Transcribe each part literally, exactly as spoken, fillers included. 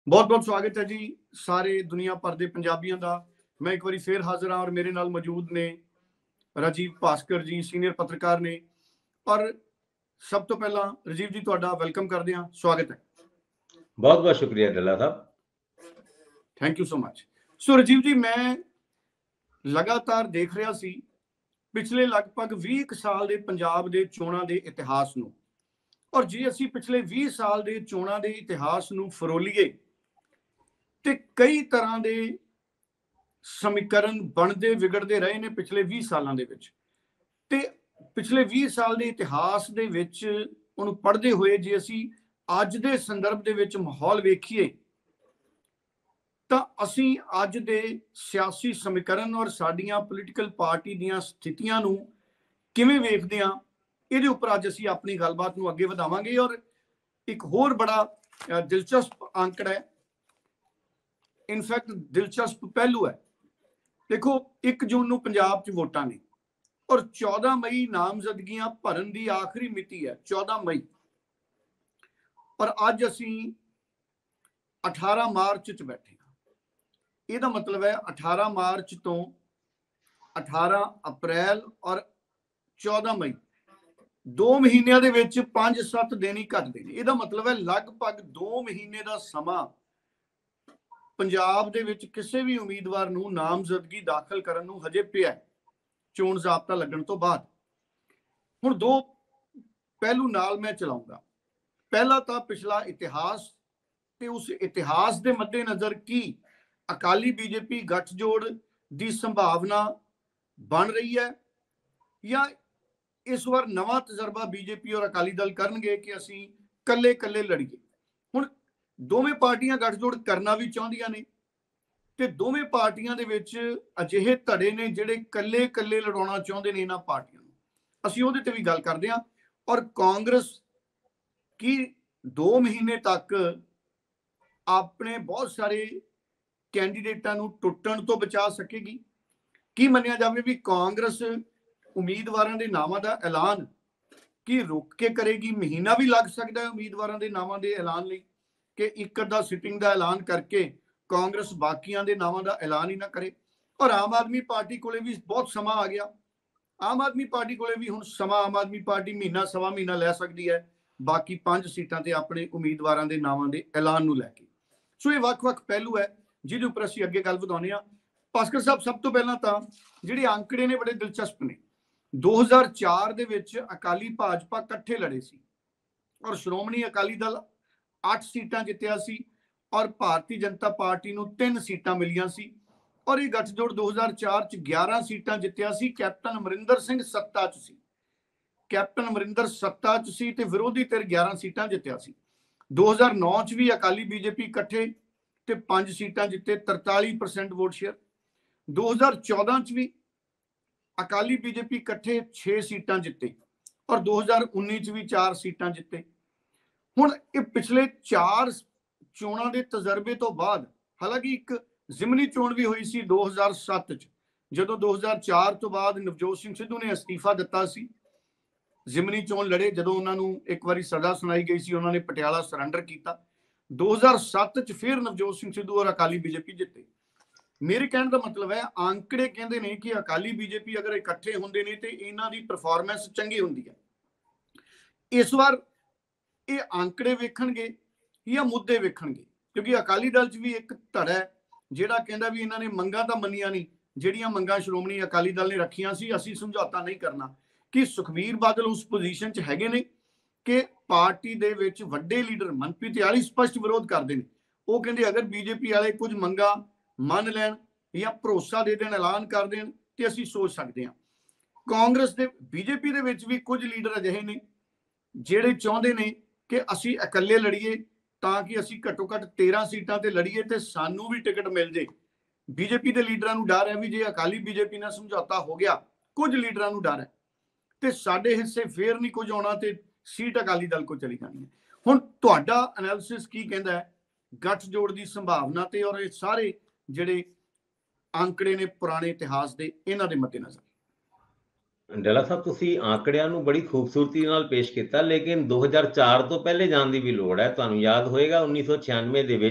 बहुत बहुत स्वागत है जी सारे दुनिया भर के पंजाबियों का। मैं एक बार फिर हाजिर हाँ और मेरे नाल मौजूद ने राजीव भास्कर जी सीनियर पत्रकार ने। और सब तो पहला राजीव जी तुहाडा वेलकम करते हैं, स्वागत है। बहुत बहुत शुक्रिया डल्ला साहब। Thank you so much. So Rajiv ji, मैं लगातार देख रहा सी पिछले लगभग बीस साल के पंजाब के चोणां के इतिहास नूं, और जे असी पिछले बीस साल के चोणां के इतिहास नूं फरोलीए तो कई तरह के समीकरण बनते विगड़ते रहे ने पिछले बीस सालों के विच। ते पिछले बीस साल के इतिहास के विच उन्होंने पढ़ते हुए जे असी अज के संदर्भ के विच माहौल वेखीए तो असी अज के सियासी समीकरण और साडियां पोलीटिकल पार्टी दीयां स्थितियां नूं किवें वेखदे हां, इहदे उपर अज असी अपनी गलबात नूं अगे वधावांगे। और एक होर बड़ा दिलचस्प आंकड़ा है, इनफैक्ट दिलचस्प पहलू है। देखो, एक जून नूं पंजाब च वोटां ने और चौदह मई नामजदगियां भरन की आखिरी मिति है, चौदह मई। और अज असी अठारह मार्च च बैठे हाँ। यदा मतलब है अठारह मार्च तो अठारह अप्रैल और चौदह मई दो महीनों के विच पांच सत्त दिन ही घटते हैं। यदा मतलब है लगभग दो महीने का समा पंजाब दे विच किसी भी उम्मीदवार नूं नामजदगी दाखिल करन नूं हजे पिया चोण जाब्ता लगन तो बाद। हुण दो पहलू नाल मैं चलाऊंगा। पहला तो पिछला इतिहास ते उस इतिहास के मद्देनजर की अकाली बीजेपी गठजोड़ की संभावना बन रही है या इस बार नवा तजर्बा बीजेपी और अकाली दल करनगे कि असी कल्ले कल्ले लड़ीए। हुण दोवें पार्टियां गठजोड़ करना भी चाहदियां ने ते दोवें पार्टियां दे विच अजिहे धड़े ने जिहड़े कल्ले कल्ले लड़ाउणा चाहुंदे ने इन्हां पार्टियां नूं। असीं उहदे ते भी गल करदे हां। और कांग्रेस की दो महीने तक अपने बहुत सारे कैंडीडेटां नूं टुੱਟਣ तो बचा सकेगी। की मन्निया जावे भी कांग्रेस उम्मीदवारों के नावां दा ऐलान की रुक के करेगी, महीना भी लग सकता है उम्मीदवारों के नावां दे ऐलान लई कि एक अद्धा सिटिंग का ऐलान करके कांग्रेस बाकियां दे नावां दा ऐलान ही ना करे। और आम आदमी पार्टी कोले भी बहुत समा आ गया। आम आदमी पार्टी कोले भी हुण समा आम आदमी पार्टी महीना सवा महीना लै सकती है बाकी पांच सीटां ते अपने उम्मीदवारों के नावां दे ऐलान नूं लैके। सो ये वख-वख पहलू है जिहदे उपर असीं अगे गल वधाउने हां। भास्कर साहब, सब तो पहलां तां जिहड़े आंकड़े ने बड़े दिलचस्प ने। दो हज़ार चार दे विच अकाली भाजपा इकट्ठे लड़े सी और श्रोमणी अकाली दल अठ सीटां जित्तिया सी और भारतीय जनता पार्टी नूं तीन सीटां मिलियां सी। और ये गठजोड़ दो हज़ार चार च ग्यारह सीटां जित्तिया सी। कैप्टन अमरिंदर सिंह सत्ता च सी, कैप्टन अमरिंदर सत्ता च सी ते विरोधी धिर ग्यारह सीटां जित्तिया सी। दो हज़ार नौ च भी अकाली बीजेपी इकट्ठे ते पांच सीटां जित्ते, तरताली परसेंट वोट शेयर। दो हज़ार चौदह च भी अकाली बीजेपी इकट्ठे छे सीटां जित्ते और दो हज़ार उन्नीस च भी चार सीटां जित्ते। हुण ये पिछले चार चोणां दे तजर्बे तो बाद, हालांकि एक जिमनी चोण भी हुई सी दो हज़ार सत्त च, जदों दो हज़ार चार तो बाद नवजोत सिंह सिद्धू ने अस्तीफा दिता सी। जिमनी चोण लड़े, जदों उन्हां नूं एक बारी सज़ा सुनाई गई सी, उन्होंने पटियाला सरैंडर किया। दो हज़ार सत्त च फिर नवजोत सिंह सिद्धू और अकाली बीजेपी जिते। मेरे कहने का मतलब है आंकड़े कहते हैं कि अकाली बीजेपी अगर इकट्ठे होंदे ने तो इन्हां दी परफॉर्मेंस चंगी हुंदी है। इस बार ये आंकड़े वेखणगे या मुद्दे वेखणगे, क्योंकि अकाली दल च भी एक धड़ है जिहड़ा कहंदा भी इन्हां ने मंगां तां मन्नियां नहीं, जिहड़ियां मंगां श्रोमणी अकाली दल ने रखियां सी असीं समझौता नहीं करना। कि सुखबीर बादल उस पोजीशन च हैगे ने कि पार्टी दे विच वड्डे लीडर मनप्रीत याली स्पष्ट विरोध करते हैं। वो कहते अगर बीजेपी वाले कुछ मंगां मान लैन या भरोसा दे देन, ऐलान कर देन तो असीं सोच सकते हैं। कांग्रेस दे बीजेपी दे विच भी कुछ लीडर अजिहे ने जिहड़े चाहुंदे ने कि असीं इकल्ले लड़ीए ताकि असीं घट्टो घट्ट तेरह सीटां ते लड़ीए ते सानू भी टिकट मिल जाए। बीजेपी के लीडरां नूं डर है भी जे अकाली बीजेपी नाल समझौता हो गया, कुछ लीडरां नूं डर है ते साडे हिस्से फेर नहीं कुछ आउणा ते सीट अकाली दल को चली जानी है। हुण तुहाडा एनालिसिस की कहंदा है गठजोड़ की संभावना ते और ये सारे जिहड़े आंकड़े ने पुराने इतिहास के इन्हां दे मद्देनज़र? ਡੱਲਾ ਸਾਹਿਬ, ਤੁਸੀਂ ਆંકੜਿਆਂ ਨੂੰ ਬੜੀ ਖੂਬਸੂਰਤੀ ਨਾਲ ਪੇਸ਼ ਕੀਤਾ, ਲੇਕਿਨ ਦੋ ਹਜ਼ਾਰ ਚਾਰ ਤੋਂ ਪਹਿਲੇ ਜਾਣ ਦੀ ਵੀ ਲੋੜ ਹੈ। ਤੁਹਾਨੂੰ ਯਾਦ ਹੋਏਗਾ ਉੱਨੀ ਸੌ ਛਿਆਨਵੇਂ ਦੇ ਵਿੱਚ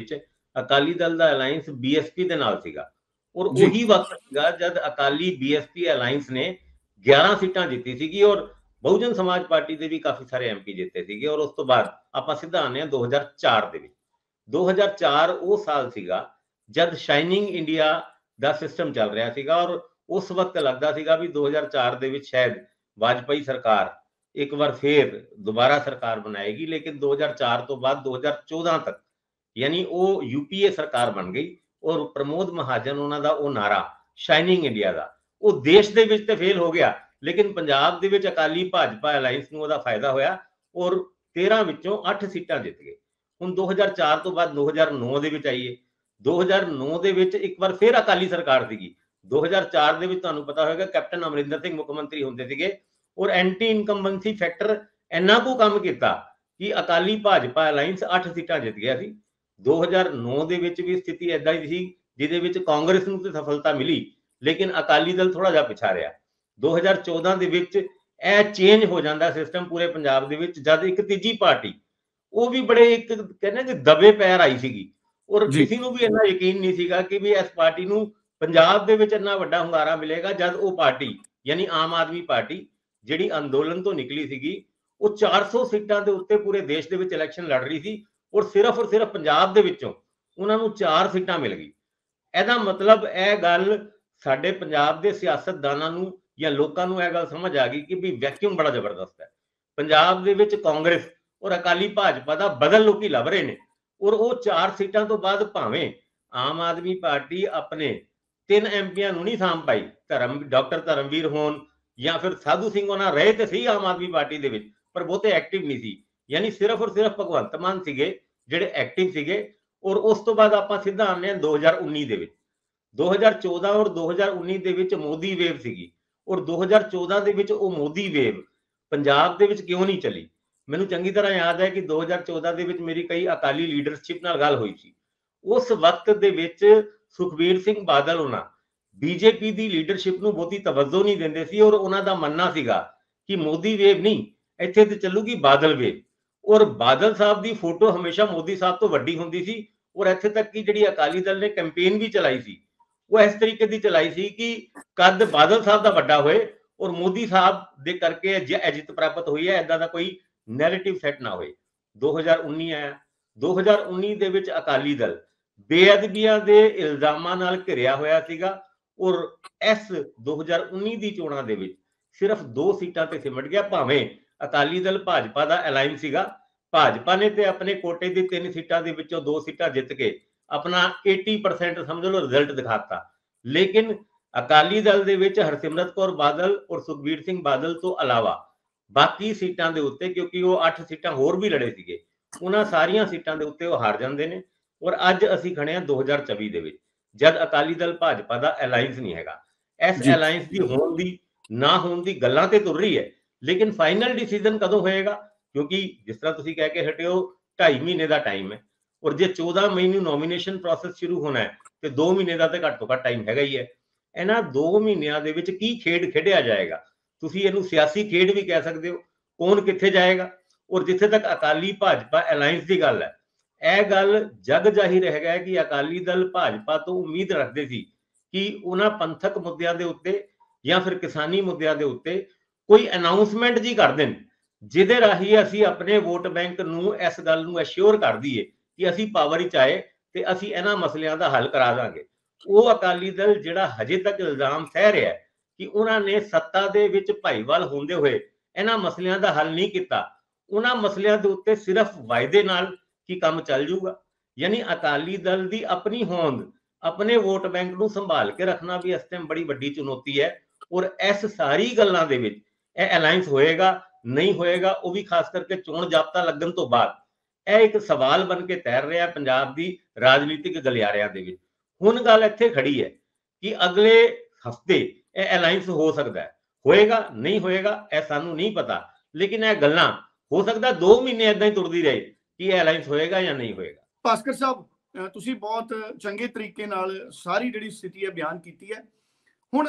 ਅਕਾਲੀ ਦਲ ਦਾ ਅਲਾਈਅੰਸ ਬੀਐਸਪੀ ਦੇ ਨਾਲ ਸੀਗਾ ਔਰ ਜੀ। ਉਹੀ ਵਕਤ ਸੀਗਾ ਜਦ ਅਕਾਲੀ ਬੀਐਸਪੀ ਅਲਾਈਅੰਸ ਨੇ ਗਿਆਰਾਂ ਸੀਟਾਂ ਜਿੱਤੀ ਸੀਗੀ ਔਰ ਬਹੁਜਨ ਸਮਾਜ ਪਾਰਟੀ ਦੇ ਵੀ ਕਾਫੀ ਸਾਰੇ ਐਮਪੀ ਜਿੱਤੇ ਸੀਗੇ। ਔਰ ਉਸ ਤੋਂ ਬਾਅਦ ਆਪਾਂ ਸਿੱਧਾ ਆਉਂਦੇ ਹਾਂ ਦੋ ਹਜ਼ਾਰ ਚਾਰ ਦੇ ਵਿੱਚ। ਦੋ ਹਜ਼ਾਰ ਚਾਰ ਉਹ ਸਾਲ ਸੀਗਾ ਜਦ ਸ਼ਾਈਨਿੰਗ ਇੰਡੀਆ ਦਾ ਸਿਸਟਮ ਚੱਲ ਰਿਹਾ ਸੀਗਾ ਔਰ ਉਸ ਵਕਤ ਲੱਗਦਾ ਸੀਗਾ ਵੀ ਦੋ ਹਜ਼ਾਰ ਚਾਰ ਦੇ ਵਿੱਚ ਸ਼ਾਇਦ ਵਾਜਪਾਈ ਸਰਕਾਰ ਇੱਕ ਵਾਰ ਫੇਰ ਦੁਬਾਰਾ ਸਰਕਾਰ ਬਣਾਏਗੀ। ਲੇਕਿਨ ਦੋ ਹਜ਼ਾਰ ਚਾਰ ਤੋਂ ਬਾਅਦ ਦੋ ਹਜ਼ਾਰ ਚੌਦਾਂ ਤੱਕ ਯਾਨੀ ਉਹ ਯੂਪੀਏ ਸਰਕਾਰ ਬਣ ਗਈ ਔਰ ਪ੍ਰਮੋਦ ਮਹਾਜਨ ਉਹਨਾਂ ਦਾ ਉਹ ਨਾਰਾ ਸ਼ਾਈਨਿੰਗ ਇੰਡੀਆ ਦਾ ਉਹ ਦੇਸ਼ ਦੇ ਵਿੱਚ ਤੇ ਫੇਲ ਹੋ ਗਿਆ, ਲੇਕਿਨ ਪੰਜਾਬ ਦੇ ਵਿੱਚ ਅਕਾਲੀ ਭਾਜਪਾ ਅਲਾਈਅੰਸ ਨੂੰ ਉਹਦਾ ਫਾਇਦਾ ਹੋਇਆ ਔਰ ਤੇਰਾਂ ਵਿੱਚੋਂ ਅੱਠ ਸੀਟਾਂ ਜਿੱਤ ਗਏ। ਹੁਣ ਦੋ ਹਜ਼ਾਰ ਚਾਰ ਤੋਂ ਬਾਅਦ ਦੋ ਹਜ਼ਾਰ ਨੌ ਦੇ ਵਿੱਚ ਆਈਏ। ਦੋ ਹਜ਼ਾਰ ਨੌ ਦੇ ਵਿੱਚ ਇੱਕ ਵਾਰ ਫਿਰ ਅਕਾਲੀ ਸਰਕਾਰ ਸੀਗੀ। ਦੋ ਹਜ਼ਾਰ ਚਾਰ ਦੇ ਵਿੱਚ ਤੁਹਾਨੂੰ ਪਤਾ ਹੋਵੇਗਾ ਕੈਪਟਨ ਅਮਰਿੰਦਰ ਸਿੰਘ ਮੁੱਖ ਮੰਤਰੀ ਹੁੰਦੇ ਸੀਗੇ ਔਰ ਐਂਟੀ ਇਨਕੰਬੈਂਸੀ ਫੈਕਟਰ ਇੰਨਾ ਕੁ ਕੰਮ ਕੀਤਾ ਕਿ ਅਕਾਲੀ ਭਾਜਪਾ ਅਲਾਈਅੰਸ ਅੱਠ ਸੀਟਾਂ ਜਿੱਤ ਗਿਆ ਸੀ। ਦੋ ਹਜ਼ਾਰ ਨੌ ਦੇ ਵਿੱਚ ਵੀ ਸਥਿਤੀ ਏਦਾਂ ਹੀ ਸੀ ਜਿਹਦੇ ਵਿੱਚ ਕਾਂਗਰਸ ਨੂੰ ਤੇ ਸਫਲਤਾ ਮਿਲੀ ਲੇਕਿਨ ਅਕਾਲੀ ਦਲ ਥੋੜਾ ਜਿਹਾ ਪਿਛਾ ਰਿਹਾ। ਦੋ ਹਜ਼ਾਰ ਚੌਦਾਂ ਦੇ ਵਿੱਚ ਇਹ ਚੇਂਜ ਹੋ ਜਾਂਦਾ ਸਿਸਟਮ ਪੂਰੇ ਪੰਜਾਬ ਦੇ ਵਿੱਚ ਜਦ ਇੱਕ ਤੀਜੀ ਪਾਰਟੀ ਉਹ ਵੀ ਬੜੇ ਇੱਕ ਕਹਿੰਦੇ ਕਿ ਦਬੇ ਪੈਰ ਆਈ ਸੀਗੀ ਔਰ ਕਿਸੇ ਨੂੰ ਵੀ ਇੰਨਾ ਯਕੀਨ ਨਹੀਂ ਸੀਗਾ ਕਿ ਵੀ ਇਸ ਪਾਰਟੀ ਨੂੰ ਪੰਜਾਬ ਦੇ ਵਿੱਚ ਇੰਨਾ ਵੱਡਾ ਹੁੰਗਾਰਾ ਮਿਲੇਗਾ ਜਦ ਉਹ ਪਾਰਟੀ ਯਾਨੀ ਆਮ ਆਦਮੀ ਪਾਰਟੀ ਜਿਹੜੀ ਅੰਦੋਲਨ ਤੋਂ ਨਿਕਲੀ ਸੀਗੀ ਉਹ ਚਾਰ ਸੌ ਸੀਟਾਂ ਦੇ ਉੱਤੇ ਪੂਰੇ ਦੇਸ਼ ਦੇ ਵਿੱਚ ਇਲੈਕਸ਼ਨ ਲੜ ਰਹੀ ਸੀ ਔਰ ਸਿਰਫ ਔਰ ਸਿਰਫ ਪੰਜਾਬ ਦੇ ਵਿੱਚੋਂ ਉਹਨਾਂ ਨੂੰ ਚਾਰ ਸੀਟਾਂ ਮਿਲ ਗਈ। ਇਹਦਾ ਮਤਲਬ ਇਹ ਗੱਲ ਸਾਡੇ ਪੰਜਾਬ ਦੇ ਸਿਆਸਤਦਾਨਾਂ ਨੂੰ ਜਾਂ ਲੋਕਾਂ ਨੂੰ ਇਹ ਗੱਲ ਸਮਝ ਆ ਗਈ ਕਿ ਵੀ ਵੈਕਿਊਮ ਬੜਾ ਜ਼ਬਰਦਸਤ ਹੈ ਪੰਜਾਬ ਦੇ ਵਿੱਚ। ਕਾਂਗਰਸ ਔਰ ਅਕਾਲੀ ਭਾਜਪਾ ਦਾ ਬਦਲ ਲੋਕੀ ਲੱਭ ਰਹੇ ਨੇ ਔਰ ਉਹ ਚਾਰ ਸੀਟਾਂ ਤੋਂ ਬਾਅਦ ਭਾਵੇਂ ਆਮ ਆਦਮੀ ਪਾਰਟੀ ਆਪਣੇ ਤਿੰਨ ਐਮਪੀਆਂ ਨੂੰ ਨਹੀਂ ਸਾਂਭ ਪਾਈ, ਧਰਮ ਡਾਕਟਰ ਧਰਮਵੀਰ ਹੋਣ ਜਾਂ ਫਿਰ ਸਾਧੂ ਸਿੰਘ ਉਹਨਾਂ ਰਹੇ ਤੇ ਸਹੀ ਆਮ ਆਦਮੀ ਪਾਰਟੀ ਦੇ ਵਿੱਚ ਪਰ ਬਹੁਤੇ ਐਕਟਿਵ ਨਹੀਂ ਸੀ। ਯਾਨੀ ਸਿਰਫ ਔਰ ਸਿਰਫ ਭਗਵੰਤ ਮਾਨ ਸੀਗੇ ਜਿਹੜੇ ਐਕਟਿਵ ਸੀਗੇ। ਔਰ ਉਸ ਤੋਂ ਬਾਅਦ ਆਪਾਂ ਸਿੱਧਾ ਆਉਂਦੇ ਹਾਂ ਦੋ ਹਜ਼ਾਰ ਉੱਨੀ ਦੇ ਵਿੱਚ। ਦੋ ਹਜ਼ਾਰ ਚੌਦਾਂ ਔਰ ਦੋ ਹਜ਼ਾਰ ਉੱਨੀ ਦੇ ਵਿੱਚ ਮੋਦੀ ਵੇਵ ਸੀਗੀ ਔਰ ਦੋ ਹਜ਼ਾਰ ਚੌਦਾਂ ਦੇ ਵਿੱਚ ਉਹ ਮੋਦੀ ਵੇਵ ਪੰਜਾਬ ਦੇ ਵਿੱਚ ਕਿਉਂ ਨਹੀਂ ਚੱਲੀ? ਮੈਨੂੰ ਚੰਗੀ ਤਰ੍ਹਾਂ ਯਾਦ ਹੈ ਕਿ ਦੋ ਹਜ਼ਾਰ ਚੌਦਾਂ ਦੇ ਵਿੱਚ ਮੇਰੀ ਕਈ ਅਕਾਲੀ ਲੀਡਰਸ਼ਿਪ ਨਾਲ ਗੱਲ ਹੋਈ ਸੀ। ਉਸ ਵਕਤ ਦੇ ਵਿੱਚ ਸੁਖਬੀਰ ਸਿੰਘ ਬਾਦਲ ਉਹਨਾਂ ਬੀਜੇਪੀ ਦੀ ਲੀਡਰਸ਼ਿਪ ਨੂੰ ਬਹੁਤੀ ਤਵੱਜੋ ਨਹੀਂ ਦਿੰਦੇ ਸੀ ਔਰ ਉਹਨਾਂ ਦਾ ਮੰਨਣਾ ਸੀਗਾ ਕਿ ਮੋਦੀ ਵੇਵ ਨਹੀਂ ਇੱਥੇ ਤੇ ਚੱਲੂਗੀ ਬਾਦਲ ਵੇਵ ਔਰ ਬਾਦਲ ਸਾਹਿਬ ਦੀ ਫੋਟੋ ਹਮੇਸ਼ਾ ਮੋਦੀ ਸਾਹਿਬ ਤੋਂ ਵੱਡੀ ਹੁੰਦੀ ਸੀ ਔਰ ਇੱਥੇ ਤੱਕ ਕਿ ਜਿਹੜੀ ਅਕਾਲੀ ਦਲ ਨੇ ਕੈਂਪੇਨ ਵੀ ਚਲਾਈ ਸੀ ਉਹ ਇਸ ਤਰੀਕੇ ਦੀ ਚਲਾਈ ਸੀ ਕਿ ਕੱਦ ਬਾਦਲ ਸਾਹਿਬ ਦਾ ਵੱਡਾ ਹੋਏ ਔਰ ਮੋਦੀ ਸਾਹਿਬ ਦੇ ਕਰਕੇ ਜੇ ਜਿੱਤ ਪ੍ਰਾਪਤ ਹੋਈ ਹੈ ਇਦਾਂ ਦਾ ਕੋਈ ਨੈਰੇਟਿਵ ਸੈੱਟ ਨਾ ਹੋਏ। ਦੋ ਹਜ਼ਾਰ ਉੱਨੀ ਆਇਆ। ਦੋ ਹਜ਼ਾਰ ਉੱਨੀ ਦੇ ਵਿੱਚ ਅਕਾਲੀ ਦਲ ਬੇਅਦਬੀਆਂ ਦੇ ਇਲਜ਼ਾਮਾਂ ਨਾਲ ਘਿਰਿਆ ਹੋਇਆ ਸੀਗਾ ਔਰ ਇਸ ਦੋ ਹਜ਼ਾਰ ਉੱਨੀ ਦੀ ਚੋਣਾਂ ਦੇ ਵਿੱਚ ਸਿਰਫ ਦੋ ਸੀਟਾਂ ਤੇ ਸਿਮਟ ਗਿਆ। ਭਾਵੇਂ ਅਕਾਲੀ ਦਲ ਭਾਜਪਾ ਦਾ ਅਲਾਈਅੰਸ ਸੀਗਾ, ਭਾਜਪਾ ਨੇ ਤੇ ਆਪਣੇ ਕੋਟੇ ਦੀ ਤਿੰਨ ਸੀਟਾਂ ਦੇ ਵਿੱਚੋਂ ਦੋ ਸੀਟਾਂ ਜਿੱਤ ਕੇ ਆਪਣਾ अस्सी परसेंट ਸਮਝ ਲਓ ਰਿਜ਼ਲਟ ਦਿਖਾਤਾ, ਲੇਕਿਨ ਅਕਾਲੀ ਦਲ ਦੇ ਵਿੱਚ ਹਰਸਿਮਰਤ ਕੌਰ ਬਾਦਲ ਔਰ ਸੁਖਬੀਰ ਸਿੰਘ ਬਾਦਲ ਤੋਂ ਇਲਾਵਾ ਬਾਕੀ ਸੀਟਾਂ ਦੇ ਉੱਤੇ ਕਿਉਂਕਿ ਉਹ ਅੱਠ ਸੀਟਾਂ ਹੋਰ ਵੀ ਲੜੇ ਸੀਗੇ ਉਹਨਾਂ ਸਾਰੀਆਂ ਸੀਟਾਂ ਦੇ ਉੱਤੇ ਉਹ ਹਾਰ ਜਾਂਦੇ ਨੇ। ਔਰ ਅੱਜ ਅਸੀਂ ਖੜੇ ਹਾਂ ਦੋ ਹਜ਼ਾਰ ਚੌਵੀ ਦੇ ਵਿੱਚ ਜਦ ਅਕਾਲੀ ਦਲ ਭਾਜਪਾ ਦਾ ਅਲਾਈਅੰਸ ਨਹੀਂ ਹੈਗਾ। ਇਸ ਅਲਾਈਅੰਸ ਦੀ ਹੋਣ ਦੀ ਨਾ ਹੋਣ ਦੀ ਗੱਲਾਂ ਤੇ ਤੁਰ ਰਹੀ ਹੈ ਲੇਕਿਨ ਫਾਈਨਲ ਡਿਸੀਜਨ ਕਦੋਂ ਹੋਏਗਾ? ਕਿਉਂਕਿ ਜਿਸ ਤਰ੍ਹਾਂ ਤੁਸੀਂ ਕਹਿ ਕੇ ਹਟਿਓ ਢਾਈ ਮਹੀਨੇ ਦਾ ਟਾਈਮ ਹੈ ਔਰ ਜੇ ਚੌਦਾਂ ਮਈ ਨੂੰ ਨੋਮੀਨੇਸ਼ਨ ਪ੍ਰੋਸੈਸ ਸ਼ੁਰੂ ਹੋਣਾ ਹੈ ਤੇ ਦੋ ਮਹੀਨੇ ਦਾ ਤੇ ਘੱਟ ਤੋਂ ਘੱਟ ਟਾਈਮ ਹੈਗਾ ਹੀ ਹੈ। ਇਹਨਾਂ ਦੋ ਮਹੀਨਿਆਂ ਦੇ ਵਿੱਚ ਕੀ ਖੇਡ ਖੇਡਿਆ ਜਾਏਗਾ? ਤੁਸੀਂ ਇਹਨੂੰ ਸਿਆਸੀ ਖੇਡ ਵੀ ਕਹਿ ਸਕਦੇ ਹੋ। ਕੌਣ ਕਿੱਥੇ ਜਾਏਗਾ? ਔਰ ਜਿੱਥੇ ਤੱਕ ਅਕਾਲੀ ਭਾਜਪਾ ਅਲਾਈਅੰਸ ਦੀ ਗੱਲ ਹੈ ਇਹ ਗੱਲ ਜਗ ਜਾਹਿਰ ਹੈਗਾ ਕਿ ਅਕਾਲੀ ਦਲ ਭਾਜਪਾ ਤੋਂ ਉਮੀਦ ਰੱਖਦੇ ਸੀ ਕਿ ਉਹਨਾਂ ਪੰਥਕ ਮੁੱਦਿਆਂ ਦੇ ਉੱਤੇ ਜਾਂ ਫਿਰ ਕਿਸਾਨੀ ਮੁੱਦਿਆਂ ਦੇ ਉੱਤੇ ਕੋਈ ਅਨਾਉਂਸਮੈਂਟ ਜੀ ਕਰ ਦੇਣ ਜਿਹਦੇ ਰਾਹੀਂ ਅਸੀਂ ਆਪਣੇ ਵੋਟ ਬੈਂਕ ਨੂੰ ਇਸ ਗੱਲ ਨੂੰ ਅਸ਼ੋਰ ਕਰ ਦਈਏ ਕਿ ਅਸੀਂ ਪਾਵਰ ਵਿੱਚ ਆਏ ਤੇ ਅਸੀਂ ਇਹਨਾਂ ਮਸਲਿਆਂ ਦਾ ਹੱਲ ਕਰਾ ਦਾਂਗੇ। ਉਹ ਅਕਾਲੀ ਦਲ ਜਿਹੜਾ ਹਜੇ ਤੱਕ ਇਲਜ਼ਾਮ ਸਹਿ ਰਿਹਾ ਕਿ ਉਹਨਾਂ ਨੇ ਸੱਤਾ ਦੇ ਵਿੱਚ ਭਾਈਵਾਲ ਹੁੰਦੇ ਹੋਏ ਇਹਨਾਂ ਮਸਲਿਆਂ ਦਾ ਹੱਲ ਨਹੀਂ ਕੀਤਾ, ਉਹਨਾਂ ਮਸਲਿਆਂ ਦੇ ਉੱਤੇ ਸਿਰਫ ਵਾਅਦੇ ਨਾਲ ਕੀ ਕੰਮ ਚੱਲ ਜੂਗਾ? ਯਾਨੀ ਅਕਾਲੀ ਦਲ ਦੀ ਆਪਣੀ ਹੋਂਦ ਆਪਣੇ ਵੋਟ ਬੈਂਕ ਨੂੰ ਸੰਭਾਲ ਕੇ ਰੱਖਣਾ ਵੀ ਇਸ ਟਾਈਮ ਬੜੀ ਵੱਡੀ ਚੁਣੌਤੀ ਹੈ ਔਰ ਇਸ ਸਾਰੀ ਗੱਲਾਂ ਦੇ ਵਿੱਚ ਇਹ ਅਲਾਈਅੰਸ ਹੋਏਗਾ ਨਹੀਂ ਹੋਏਗਾ ਉਹ ਵੀ ਖਾਸ ਕਰਕੇ ਚੋਣ ਜਾਬਤਾ ਲੱਗਣ ਤੋਂ ਬਾਅਦ ਇਹ ਇੱਕ ਸਵਾਲ ਬਣ ਕੇ ਤੈਰ ਰਿਹਾ ਪੰਜਾਬ ਦੀ ਰਾਜਨੀਤਿਕ ਗਲਿਆਰਿਆਂ ਦੇ ਵਿੱਚ। ਹੁਣ ਗੱਲ ਇੱਥੇ ਖੜੀ ਹੈ ਕਿ ਅਗਲੇ ਹਫਤੇ ਇਹ ਅਲਾਈਅੰਸ ਹੋ ਸਕਦਾ ਹੈ, ਹੋਏਗਾ ਨਹੀਂ ਹੋਏਗਾ ਇਹ ਸਾਨੂੰ ਨਹੀਂ ਪਤਾ, ਲੇਕਿਨ ਇਹ ਗੱਲਾਂ ਹੋ ਸਕਦਾ ਦੋ ਮਹੀਨੇ ਏਦਾਂ ਹੀ ਤੁਰਦੀ ਰਹੇ ਕਿ ਇਹ ਅਲਾਈਅੰਸ ਹੋਏਗਾ ਜਾਂ ਨਹੀਂ ਹੋਏਗਾ। ਭਾਸਕਰ ਸਾਹਿਬ ਤੁਸੀਂ ਬਹੁਤ ਚੰਗੇ ਤਰੀਕੇ ਨਾਲ ਸਾਰੀ ਜਿਹੜੀ ਸਥਿਤੀ ਹੈ ਬਿਆਨ ਕੀਤੀ ਹੈ। ਹੁਣ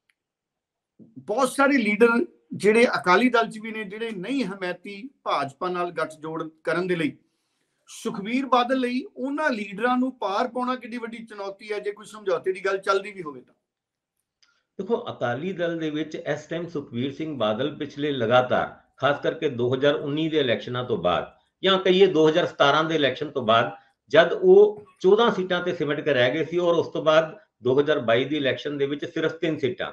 ਬਹੁਤ ਸਾਰੇ ਲੀਡਰ ਜਿਹੜੇ ਅਕਾਲੀ ਦਲ ਚ ਵੀ ਨੇ ਜਿਹੜੇ ਨਹੀਂ ਹਮਾਇਤੀ ਭਾਜਪਾ ਨਾਲ ਗੱਠਜੋੜ ਕਰਨ ਦੇ ਲਈ ਸੁਖਬੀਰ ਬਾਦਲ ਲਈ ਉਹਨਾਂ ਲੀਡਰਾਂ ਨੂੰ ਪਾਰ ਪਾਉਣਾ ਕਿੰਨੀ ਵੱਡੀ ਚੁਣੌਤੀ ਹੈ ਜੇ ਕੋਈ ਸਮਝੌਤੇ ਦੀ ਗੱਲ ਚੱਲਦੀ ਵੀ ਹੋਵੇ ਤਾਂ? ਦੇਖੋ, ਅਕਾਲੀ ਦਲ ਦੇ ਵਿੱਚ ਇਸ ਟਾਈਮ ਸੁਖਬੀਰ ਸਿੰਘ ਬਾਦਲ ਪਿਛਲੇ ਲਗਾਤਾਰ ਖਾਸ ਕਰਕੇ ਦੋ ਹਜ਼ਾਰ ਉੱਨੀ ਦੇ ਇਲੈਕਸ਼ਨਾਂ ਤੋਂ ਬਾਅਦ ਜਾਂ ਕਹੀਏ ਦੋ ਹਜ਼ਾਰ ਸਤਾਰਾਂ ਦੇ ਇਲੈਕਸ਼ਨ ਤੋਂ ਬਾਅਦ, ਜਦ ਉਹ ਚੌਦਾਂ ਸੀਟਾਂ ਤੇ ਸਿਮਟ ਕੇ ਰਹਿ ਗਏ ਸੀ ਔਰ ਉਸ ਤੋਂ ਬਾਅਦ ਦੋ ਹਜ਼ਾਰ ਬਾਈ ਦੀ ਇਲੈਕਸ਼ਨ ਦੇ ਵਿੱਚ ਸਿਰਫ ਤਿੰਨ ਸੀਟਾਂ,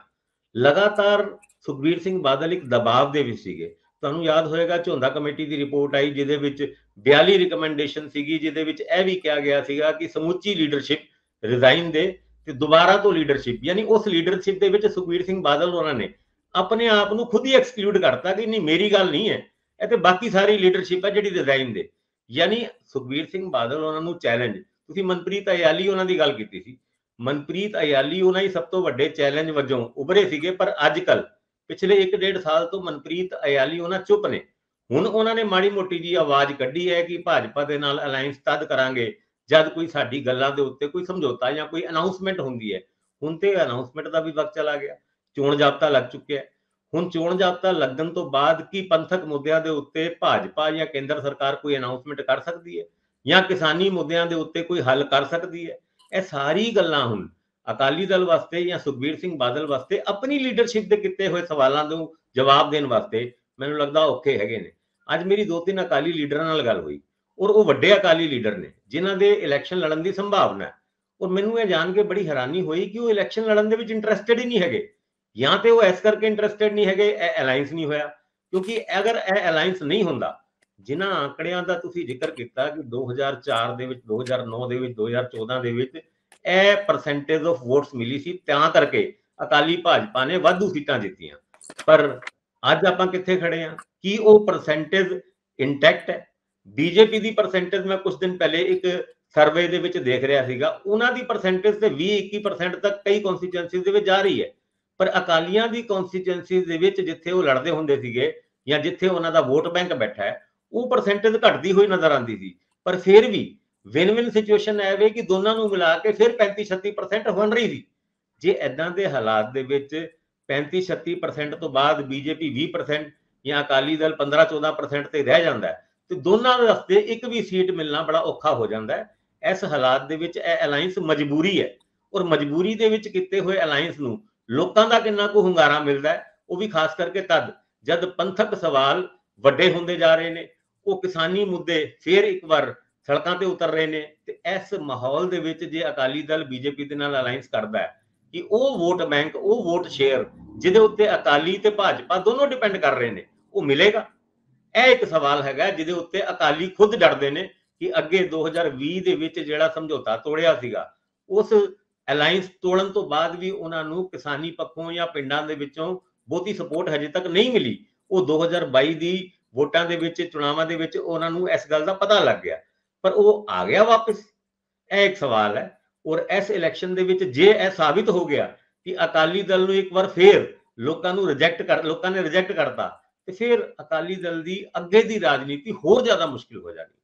ਲਗਾਤਾਰ ਸੁਖਬੀਰ ਸਿੰਘ ਬਾਦਲ ਇੱਕ ਦਬਾਅ ਦੇ ਵਿੱਚ ਸੀਗੇ। ਤੁਹਾਨੂੰ ਯਾਦ ਹੋਏਗਾ ਝੋਂਦਾ ਕਮੇਟੀ ਦੀ ਰਿਪੋਰਟ ਆਈ ਜਿਹਦੇ ਵਿੱਚ ਬਿਆਲੀ ਰਿਕਮੈਂਡੇਸ਼ਨ ਸੀਗੀ, ਜਿਹਦੇ ਵਿੱਚ ਇਹ ਵੀ ਕਿਹਾ ਗਿਆ ਸੀਗਾ ਕਿ ਸਮੁੱਚੀ ਲੀਡਰਸ਼ਿਪ ਰਿਜ਼ਾਈਨ ਦੇ ਤੇ ਦੁਬਾਰਾ ਤੋਂ ਲੀਡਰਸ਼ਿਪ, ਯਾਨੀ ਉਸ ਲੀਡਰਸ਼ਿਪ ਦੇ ਵਿੱਚ ਸੁਖਬੀਰ ਸਿੰਘ ਬਾਦਲ ਉਹਨਾਂ ਨੇ ਆਪਣੇ ਆਪ ਨੂੰ ਖੁਦ ਹੀ ਐਕਸਕਲੂਡ ਕਰਤਾ ਕਿ ਨਹੀਂ, ਮੇਰੀ ਗੱਲ ਨਹੀਂ ਹੈ ਇਹ ਤੇ ਬਾਕੀ ਸਾਰੀ ਲੀਡਰਸ਼ਿਪ ਹੈ ਜਿਹੜੀ ਰਿਜ਼ਾਈਨ ਦੇ। ਯਾਨੀ ਸੁਖਬੀਰ ਸਿੰਘ ਬਾਦਲ ਉਹਨਾਂ ਨੂੰ ਚੈਲੰਜ, ਤੁਸੀਂ ਮਨਪ੍ਰੀਤ ਅਯਾਲੀ ਉਹਨਾਂ ਦੀ ਗੱਲ ਕੀਤੀ ਸੀ, ਮਨਪ੍ਰੀਤ ਅਯਾਲੀ ਉਹਨਾਂ ਹੀ ਸਭ ਤੋਂ ਵੱਡੇ ਚੈਲੰਜ ਵਜੋਂ ਉਭਰੇ ਸੀਗੇ, ਪਰ ਅੱਜ ਕੱਲ ਪਿਛਲੇ ਇੱਕ ਡੇਢ ਸਾਲ ਤੋਂ ਮਨਪ੍ਰੀਤ ਅਯਾਲੀ ਉਹਨਾਂ ਚੁੱਪ ਨੇ। ਹੁਣ ਉਹਨਾਂ ਨੇ ਮਾੜੀ ਮੋਟੀ ਜੀ ਆਵਾਜ਼ ਕੱਢੀ ਹੈ ਕਿ ਭਾਜਪਾ ਦੇ ਨਾਲ ਅਲਾਈਅੰਸ ਤਦ ਕਰਾਂਗੇ ਜਦ ਕੋਈ ਸਾਡੀ ਗੱਲਾਂ ਦੇ ਉੱਤੇ ਕੋਈ ਸਮਝੌਤਾ ਜਾਂ ਕੋਈ ਅਨਾਉਂਸਮੈਂਟ ਹੁੰਦੀ ਹੈ। ਹੁਣ ਤੇ ਅਨਾਉਂਸਮੈਂਟ ਦਾ ਵੀ ਵਕਤ ਚਲਾ ਗਿਆ, ਚੋਣ ਜਾਬਤਾ ਲੱਗ ਚੁੱਕਿਆ ਹੈ। ਹੁਣ ਚੋਣ ਜਾਬਤਾ ਲੱਗਣ ਤੋਂ ਬਾਅਦ ਕੀ ਪੰਥਕ ਮੁੱਦਿਆਂ ਦੇ ਉੱਤੇ ਭਾਜਪਾ ਜਾਂ ਕੇਂਦਰ ਸਰਕਾਰ ਕੋਈ ਅਨਾਉਂਸਮੈਂਟ ਕਰ ਸਕਦੀ ਹੈ ਜਾਂ ਕਿਸਾਨੀ ਮੁੱਦਿਆਂ ਦੇ ਉੱਤੇ ਕੋਈ ਹੱਲ ਕਰ ਸਕਦੀ ਹੈ? ਇਹ ਸਾਰੀ ਗੱਲਾਂ ਹੁਣ ਅਕਾਲੀ ਦਲ ਵਾਸਤੇ ਜਾਂ ਸੁਖਬੀਰ ਸਿੰਘ ਬਾਦਲ ਵਾਸਤੇ ਆਪਣੀ ਲੀਡਰਸ਼ਿਪ ਦੇ ਕੀਤੇ ਹੋਏ ਸਵਾਲਾਂ ਨੂੰ ਜਵਾਬ ਦੇਣ ਵਾਸਤੇ ਮੈਨੂੰ ਲੱਗਦਾ ਔਖੇ ਹੈਗੇ ਨੇ। ਅੱਜ ਮੇਰੀ ਦੋ ਤਿੰਨ ਅਕਾਲੀ ਲੀਡਰਾਂ ਨਾਲ ਗੱਲ ਹੋਈ ਔਰ ਉਹ ਵੱਡੇ ਅਕਾਲੀ ਲੀਡਰ ਨੇ ਜਿਨ੍ਹਾਂ ਦੇ ਇਲੈਕਸ਼ਨ ਲੜਨ ਦੀ ਸੰਭਾਵਨਾ ਹੈ, ਔਰ ਮੈਨੂੰ ਇਹ ਜਾਣ ਕੇ ਬੜੀ ਹੈਰਾਨੀ ਹੋਈ ਕਿ ਉਹ ਇਲੈਕਸ਼ਨ ਲੜਨ ਦੇ ਵਿੱਚ ਇੰਟਰਸਟਿਡ ਹੀ ਨਹੀਂ ਹੈਗੇ। ਜਾਂ ਤੇ ਉਹ ਇਸ ਕਰਕੇ ਇੰਟਰਸਟਿਡ ਨਹੀਂ ਹੈਗੇ ਇਹ ਅਲਾਈਅੰਸ ਨਹੀਂ ਹੋਇਆ, ਕਿਉਂਕਿ ਅਗਰ ਇਹ ਅਲਾਈਅੰਸ ਨਹੀਂ ਹੁੰਦਾ, ਜਿਨ੍ਹਾਂ ਆંકੜਿਆਂ ਦਾ ਤੁਸੀਂ ਜ਼ਿਕਰ ਕੀਤਾ ਕਿ ਦੋ ਹਜ਼ਾਰ ਚਾਰ ਦੇ ਵਿੱਚ, ਦੋ ਹਜ਼ਾਰ ਨੌ ਦੇ ਵਿੱਚ, ਦੋ ਹਜ਼ਾਰ ਚੌਦਾਂ ਦੇ ਵਿੱਚ ਇਹ ਪਰਸੈਂਟੇਜ ਆਫ ਵੋਟਸ ਮਿਲੀ ਸੀ, ਤਾਂ ਕਰਕੇ ਅਕਾਲੀ ਭਾਜਪਾ ਨੇ ਵਾਧੂ ਸੀਟਾਂ ਜਿੱਤੀਆਂ। ਪਰ ਅੱਜ ਆਪਾਂ ਕਿੱਥੇ ਖੜੇ ਹਾਂ? ਕੀ ਉਹ ਪਰਸੈਂਟੇਜ ਇੰਟੈਕਟ ਹੈ? ਬੀਜੇਪੀ ਦੀ ਪਰਸੈਂਟੇਜ ਮੈਂ ਕੁਝ ਦਿਨ ਪਹਿਲੇ ਇੱਕ ਸਰਵੇ ਦੇ ਵਿੱਚ ਦੇਖ ਰਿਹਾ ਸੀਗਾ, ਉਹਨਾਂ ਦੀ ਪਰਸੈਂਟੇਜ ਤੇ ਵੀਹ ਇੱਕੀ ਪਰਸੈਂਟ ਤੱਕ ਕਈ ਕਨਸਟੀਚੁਐਂਸੀਜ਼ ਦੇ ਵਿੱਚ ਜਾ ਰਹੀ ਹੈ, ਪਰ ਅਕਾਲੀਆਂ ਦੀ ਕਨਸਟੀਚੁਐਂਸੀਜ਼ ਦੇ ਵਿੱਚ ਜਿੱਥੇ ਉਹ ਲੜਦੇ ਹੁੰਦੇ ਸੀਗੇ ਜਾਂ ਜਿੱਥੇ ਉਹਨਾਂ ਦਾ ਵੋਟ ਬੈਂਕ ਬੈਠਾ ਹੈ ਉਹ ਪਰਸੈਂਟੇਜ ਘਟਦੀ ਹੋਈ ਨਜ਼ਰ ਆਉਂਦੀ ਸੀ। ਪਰ ਫਿਰ ਵੀ ਵਿਨ ਵਿਨ ਸਿਚੁਏਸ਼ਨ ਹੈ ਵੇ ਕਿ ਦੋਨਾਂ ਨੂੰ ਮਿਲਾ ਕੇ ਫਿਰ ਪੈਂਤੀ ਛੱਤੀ ਪਰਸੈਂਟ ਬਣ ਰਹੀ ਸੀ। ਜੇ ਇਦਾਂ ਦੇ ਹਾਲਾਤ ਦੇ ਵਿੱਚ ਪੈਂਤੀ ਛੱਤੀ ਪਰਸੈਂਟ ਤੋਂ ਬਾਅਦ ਬੀਜੇਪੀ ਵੀਹ ਪਰਸੈਂਟ ਜਾਂ ਅਕਾਲੀ ਦਲ ਪੰਦਰਾਂ ਚੌਦਾਂ ਪਰਸੈਂਟ ਤੇ ਰਹਿ ਜਾਂਦਾ ਹੈ ਤੇ ਦੋਨਾਂ ਦੇ ਵਾਸਤੇ ਇੱਕ ਵੀ ਸੀਟ ਮਿਲਣਾ ਬੜਾ ਔਖਾ ਹੋ ਜਾਂਦਾ ਹੈ। ਇਸ ਹਾਲਾਤ ਦੇ ਵਿੱਚ ਇਹ ਅਲਾਈਅੰਸ ਮਜਬੂਰੀ ਹੈ, ਔਰ ਮਜਬੂਰੀ ਦੇ ਵਿੱਚ ਕੀਤੇ ਹੋਏ ਅਲਾਈਅੰਸ ਨੂੰ ਲੋਕਾਂ ਦਾ ਕਿੰਨਾ ਕੁ ਹੁੰਗਾਰਾ ਮਿਲਦਾ ਹੈ ਉਹ ਵੀ ਖਾਸ ਕਰਕੇ ਤਦ ਜਦ ਪੰਥਕ ਸਵਾਲ ਵੱਡੇ ਹੁੰਦੇ ਜਾ ਰਹੇ ਨੇ, ਉਹ ਕਿਸਾਨੀ ਮੁੱਦੇ ਫਿਰ ਇੱਕ ਵਾਰ ਸੜਕਾਂ ਤੇ ਉਤਰ ਰਹੇ ਨੇ। ਤੇ ਇਸ ਮਾਹੌਲ ਦੇ ਵਿੱਚ ਜੇ ਅਕਾਲੀ ਦਲ ਬੀਜੇਪੀ ਦੇ ਨਾਲ ਅਲਾਈਅੰਸ ਕਰਦਾ ਹੈ ਕਿ ਉਹ ਵੋਟ ਬੈਂਕ, ਉਹ ਵੋਟ ਸ਼ੇਅਰ ਜਿਹਦੇ ਉੱਤੇ ਅਕਾਲੀ ਤੇ ਭਾਜਪਾ ਦੋਨੋਂ ਡਿਪੈਂਡ ਕਰ ਰਹੇ ਨੇ, ਉਹ ਮਿਲੇਗਾ? ਇਹ ਇੱਕ ਸਵਾਲ ਹੈਗਾ ਜਿਹਦੇ ਉੱਤੇ ਅਕਾਲੀ ਖੁਦ ਡਰਦੇ ਨੇ ਕਿ ਅੱਗੇ ਦੋ ਹਜ਼ਾਰ ਵੀਹ ਦੇ ਵਿੱਚ ਜਿਹੜਾ ਸਮਝੌਤਾ ਤੋੜਿਆ ਸੀਗਾ, ਉਸ ਅਲਾਈਅੰਸ ਤੋੜਨ ਤੋਂ ਬਾਅਦ ਵੀ ਉਹਨਾਂ ਨੂੰ ਕਿਸਾਨੀ ਪੱਖੋਂ ਜਾਂ ਪਿੰਡਾਂ ਦੇ ਵਿੱਚੋਂ ਬਹੁਤੀ ਸਪੋਰਟ ਹਜੇ ਤੱਕ ਨਹੀਂ ਮਿਲੀ। ਉਹ ਦੋ ਹਜ਼ਾਰ ਬਾਈ ਦੀ ਵੋਟਾਂ ਦੇ ਵਿੱਚ, ਚੁਣਾਵਾਂ ਦੇ ਵਿੱਚ ਉਹਨਾਂ ਨੂੰ ਇਸ ਗੱਲ ਦਾ ਪਤਾ ਲੱਗ ਗਿਆ, ਪਰ ਉਹ ਆ ਗਿਆ ਵਾਪਸ। ਇਹ ਇੱਕ ਸਵਾਲ ਹੈ। ਔਰ ਇਸ ਇਲੈਕਸ਼ਨ ਦੇ ਵਿੱਚ ਜੇ ਇਹ ਸਾਬਿਤ ਹੋ ਗਿਆ ਕਿ ਅਕਾਲੀ ਦਲ ਨੂੰ ਇੱਕ ਵਾਰ ਫੇਰ ਲੋਕਾਂ ਨੂੰ ਰਿਜੈਕਟ ਕਰ ਲੋਕਾਂ ਨੇ ਰਿਜੈਕਟ ਕਰਤਾ ਤੇ ਫਿਰ ਅਕਾਲੀ ਦਲ ਦੀ ਅੱਗੇ ਦੀ ਰਾਜਨੀਤੀ ਹੋਰ ਜ਼ਿਆਦਾ ਮੁਸ਼ਕਿਲ ਹੋ ਜਾਣੀ।